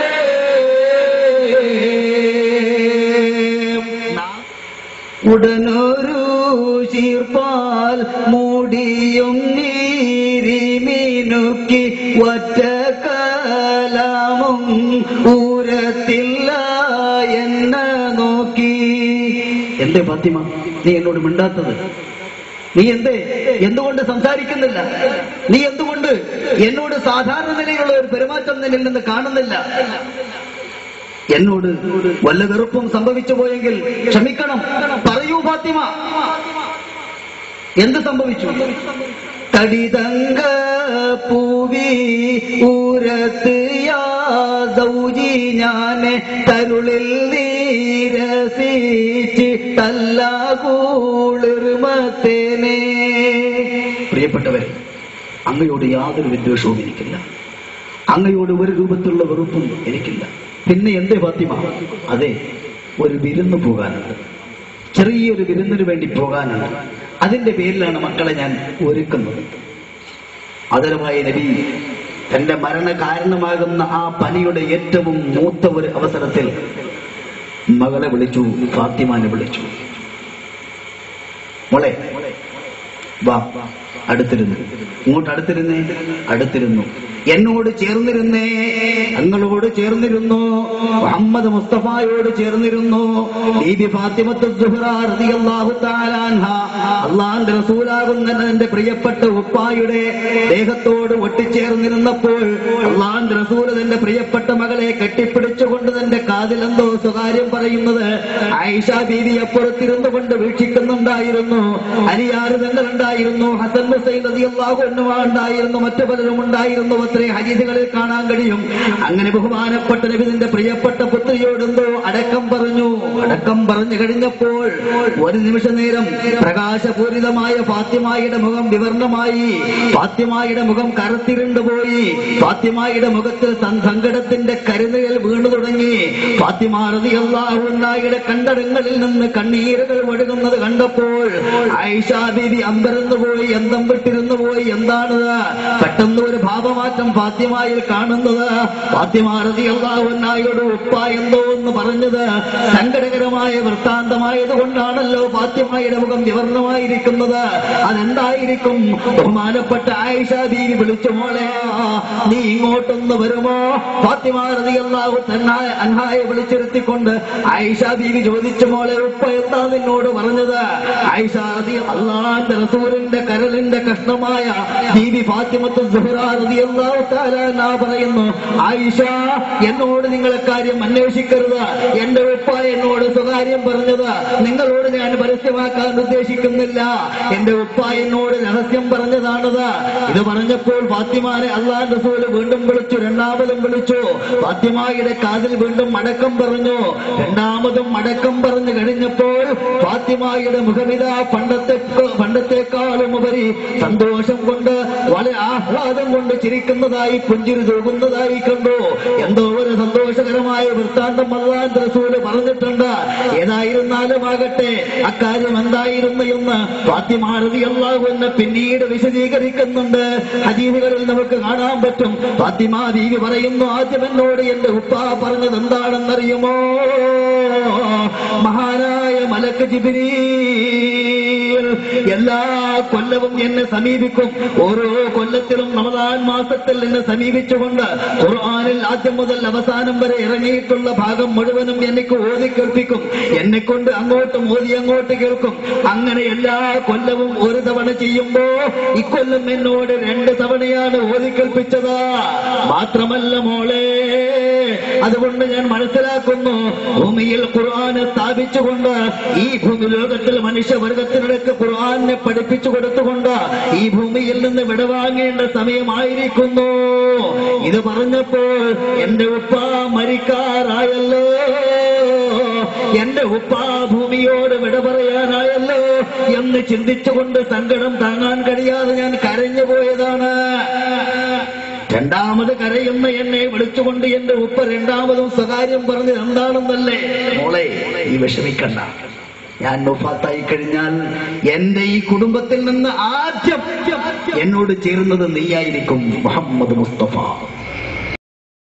ഉടനൊരു ചീർപ്പാൽ മൂടിയും നീരിമിനുക്കി ഒറ്റ കലാമും ഊരത്തില്ല എന്നെ നോക്കി. എന്തേ ഫാത്തിമ നീ എന്നോട് മിണ്ടാത്തത്? നീ എന്തുകൊണ്ട് സംസാരിക്കുന്നില്ല? നീ എന്തുകൊണ്ട് എന്നോട് സാധാരണ നിലയിലുള്ള ഒരു പെരുമാറ്റം നിന്നിൽ നിന്ന് കാണുന്നില്ല? എന്നോട് വല്ല വെറുപ്പും സംഭവിച്ചു പോയെങ്കിൽ ക്ഷമിക്കണം, പറയൂ ഫാത്തിമ. എന്ത് സംഭവിച്ചു? തടിതങ്ക പൂവി ഊരത്ത് യാദൗജി ഞാനെ തരുളിൽ നീരസിച്ച് തല്ലാകൂളിർമത്തേനെ. പ്രിയപ്പെട്ടവരെ, അങ്ങയോട് യാതൊരു വിദ്വേഷവും എനിക്കില്ല. അങ്ങയോട് ഒരു രൂപത്തിലുള്ള വെറുപ്പും എനിക്കില്ല. പിന്നെ എന്തേ ഫാത്തിമ? അതെ, ഒരു വിരുന്ന് പോകാനുണ്ട്, ചെറിയൊരു വിരുന്നിന് വേണ്ടി പോകാനുണ്ട്. അതിന്റെ പേരിലാണ് മക്കളെ ഞാൻ ഒരുക്കുന്നത്. ആദരവായ നബി തന്റെ മരണ കാരണമാകുന്ന ആ പനിയുടെ ഏറ്റവും മൂത്ത ഒരു അവസരത്തിൽ മകളെ വിളിച്ചു, ഫാത്തിമാനെ വിളിച്ചു. മോളെ, വാ അടുത്തിരുന്നു, ഇങ്ങോട്ട് അടുത്തിരുന്നു, എന്നോട് ചേർന്നിരുന്നേ, ഞങ്ങളോട് ചേർന്നിരുന്നു, മുഹമ്മദ് മുസ്തഫയോട് ചേർന്നിരുന്നു. ബീബി ഫാത്തിമത്ത് സുഹ്റാ റളിയല്ലാഹു തആല അൻഹ അല്ലാഹുവിന്റെ റസൂലാകുന്ന എന്റെ പ്രിയപ്പെട്ട ഉപ്പായുടെ ദേഹത്തോട് ഒട്ടിച്ചേർന്നിരുന്നപ്പോൾ അല്ലാഹുവിന്റെ റസൂൽ തന്റെ പ്രിയപ്പെട്ട മകളെ കെട്ടിപ്പിടിച്ചുകൊണ്ട് തന്റെ കാതിൽ എന്തോ സ്വകാര്യം പറയുന്നത് ആയിഷ ബീവി അപ്പുറത്തിരുന്നു കൊണ്ട് വീക്ഷിക്കുന്നുണ്ടായിരുന്നു. അലിയാർ തങ്ങളുണ്ടായിരുന്നു, ഹസൻ ഹുസൈൻ റളിയല്ലാഹു അൻഹു ഉണ്ടായിരുന്നു, മറ്റു പലരും ഉണ്ടായിരുന്നു. ഹദീസുകളിൽ കാണാൻ കഴിയും. അങ്ങനെ ബഹുമാനപ്പെട്ട നബി തന്റെ പ്രിയപ്പെട്ട പുത്രിയോടെന്തോ അടക്കം പറഞ്ഞു കഴിഞ്ഞപ്പോൾ ഒരു നിമിഷ നേരം പ്രകാശപൂരിതമായ ഫാത്തിമയുടെ മുഖം വിവർണമായി, ഫാത്തിമയുടെ മുഖം കറുത്തിരുണ്ടുപോയി, ഫാത്തിമയുടെ മുഖത്ത് സങ്കടത്തിന്റെ കരുതൽ വീണു തുടങ്ങി. ഫാത്തിമ റളിയല്ലാഹു അൻഹയുടെ കണ്ടടങ്ങളിൽ നിന്ന് കണ്ണീരുകൾ ഒഴുകുന്നത് കണ്ടപ്പോൾ ആയിഷ ബീവി അമ്പരന്നു പോയി, എന്തം വിട്ടിരുന്നു പോയി. എന്താണ് പെട്ടെന്ന് ഒരു ഭാവമാറ്റം ഫാത്തിമയിൽ കാണുന്നത്? ഫാത്തിമ റളിയല്ലാഹു അൻഹയുടെ ഉപ്പ എന്തോ എന്ന് പറഞ്ഞത് സങ്കടകരമായ വൃത്താന്തമായത് കൊണ്ടാണല്ലോ ഫാത്തിമയുടെ മുഖം വിവർണമായിരിക്കുന്നത്. അതെന്തായിരിക്കും? ബഹുമാനപ്പെട്ട ആയിഷ ബീവി വിളിച്ചു, മോളെ നീ ഇങ്ങോട്ടൊന്ന് വരുമോ? ഫാത്തിമ റളിയല്ലാഹു അൻഹയെ വിളിച്ചിരുത്തിക്കൊണ്ട് ആയിഷ ബീവി ചോദിച്ചു, മോളെ ഉപ്പ എന്താ നിന്നോട് പറഞ്ഞത്? ആയിഷ അല്ലാഹുവിന്റെ റസൂലിന്റെ കരളിന്റെ കഷ്ണമായ ബീവി ഫാത്തിമത്ത് സുഹ്റാ റളിയല്ലാഹു തആല അൻഹ പറയുന്നു, ആയിഷ എന്നോട് നിങ്ങളെ കാര്യം അന്വേഷിക്കരുത്. എന്റെ ഉപ്പ എന്നോട് സ്വകാര്യം പറഞ്ഞത് നിങ്ങളോട് ഞാൻ പരസ്യമാക്കാൻ ഉദ്ദേശിക്കുന്നില്ല. എന്റെ ഉപ്പ എന്നോട് രഹസ്യം പറഞ്ഞതാണത്. ഇത് പറഞ്ഞപ്പോൾ ഫാത്തിമാനെ അല്ലാഹുവിന്റെ റസൂൽ വീണ്ടും വിളിച്ചു, രണ്ടാമതും വിളിച്ചു. ഫാത്തിമയുടെ കാതിൽ വീണ്ടും അടക്കം പറഞ്ഞു. രണ്ടാമതും അടക്കം പറഞ്ഞു കഴിഞ്ഞപ്പോൾ ഫാത്തിമയുടെ മുഖമിതാ പണ്ടത്തെക്കാളും ഉപരി സന്തോഷം കൊണ്ട്, വളരെ ആഹ്ലാദം കൊണ്ട് ചിരിക്കുന്നതായി, പുഞ്ചിരി തൂകുന്നതായി കണ്ടു. എന്തോ ഒരു സന്തോഷകരമായ വൃത്താന്തം അല്ലാഹുവിന്റെ റസൂൽ പറഞ്ഞിട്ടുണ്ട്. ഏതായിരുന്നാലും ആകട്ടെ, അക്കാര്യം എന്തായിരുന്നു എന്ന് ഫാത്തിമ റളിയല്ലാഹു അൻഹ പിന്നീട് വിശദീകരിക്കുന്നുണ്ട്. ഹദീസുകളിൽ നമുക്ക് കാണാൻ പറ്റും. ഫാത്തിമ ബീവി പറയുന്നു, ആദ്യം എന്നോട് എന്റെ ഉപ്പ പറഞ്ഞത് എന്താണെന്നറിയുമോ? മഹാനായ മലക്ക് ജിബ്രീൽ എല്ലാ കൊല്ലവും എന്നെ സമീപിക്കും. ഓരോ കൊല്ലത്തിലും റമദാൻ മാസത്തിൽ എന്നെ സമീപിച്ചുകൊണ്ട് ഖുർആനിൽ ആദ്യം മുതൽ അവസാനം വരെ ഇറങ്ങിയിട്ടുള്ള ഭാഗം മുഴുവനും എനിക്ക് ഓതി കേൾപ്പിക്കും. എന്നെ കൊണ്ട് അങ്ങോട്ടും ഓതി അങ്ങോട്ട് കേൾക്കും. അങ്ങനെ എല്ലാ കൊല്ലവും ഒരു തവണ ചെയ്യുമ്പോ ഇക്കൊല്ലം എന്നോട് 2 തവണയാണ് ഓതി കേൾപ്പിച്ചത്. മാത്രമല്ല മോളെ, അതുകൊണ്ട് ഞാൻ മനസ്സിലാക്കുന്നു, ഭൂമിയിൽ ഖുർആനെ സ്ഥാപിച്ചുകൊണ്ട് ഈ ഭൂമി ലോകത്തിൽ മനുഷ്യവർഗത്തിനിടയ്ക്ക് ഖുർആനെ പഠിപ്പിച്ചു കൊടുത്തുകൊണ്ട് ഈ ഭൂമിയിൽ നിന്ന് വിടവാങ്ങേണ്ട സമയമായിരിക്കുന്നു. ഇത് പറഞ്ഞപ്പോൾ എന്റെ ഉപ്പ മരിക്കാറായല്ലോ, എന്റെ ഉപ്പ ഭൂമിയോട് വിട പറയാനായല്ലോ എന്ന് ചിന്തിച്ചുകൊണ്ട് സങ്കടം താങ്ങാൻ കഴിയാതെ ഞാൻ കരഞ്ഞു പോയതാണ്. രണ്ടാമത് കരയുന്ന എന്നെ വിളിച്ചുകൊണ്ട് എന്റെ ഉപ്പ രണ്ടാമതും സ്വകാര്യം പറഞ്ഞത് എന്താണെന്നല്ലേ? മോളെ ഈ വിഷമിക്കണ്ട, ഞാൻ വഫാത്തായി കഴിഞ്ഞാൽ എന്റെ ഈ കുടുംബത്തിൽ നിന്ന് ആദ്യം എന്നോട് ചേരുന്നത് നീയായിരിക്കും, മുഹമ്മദ് മുസ്തഫ.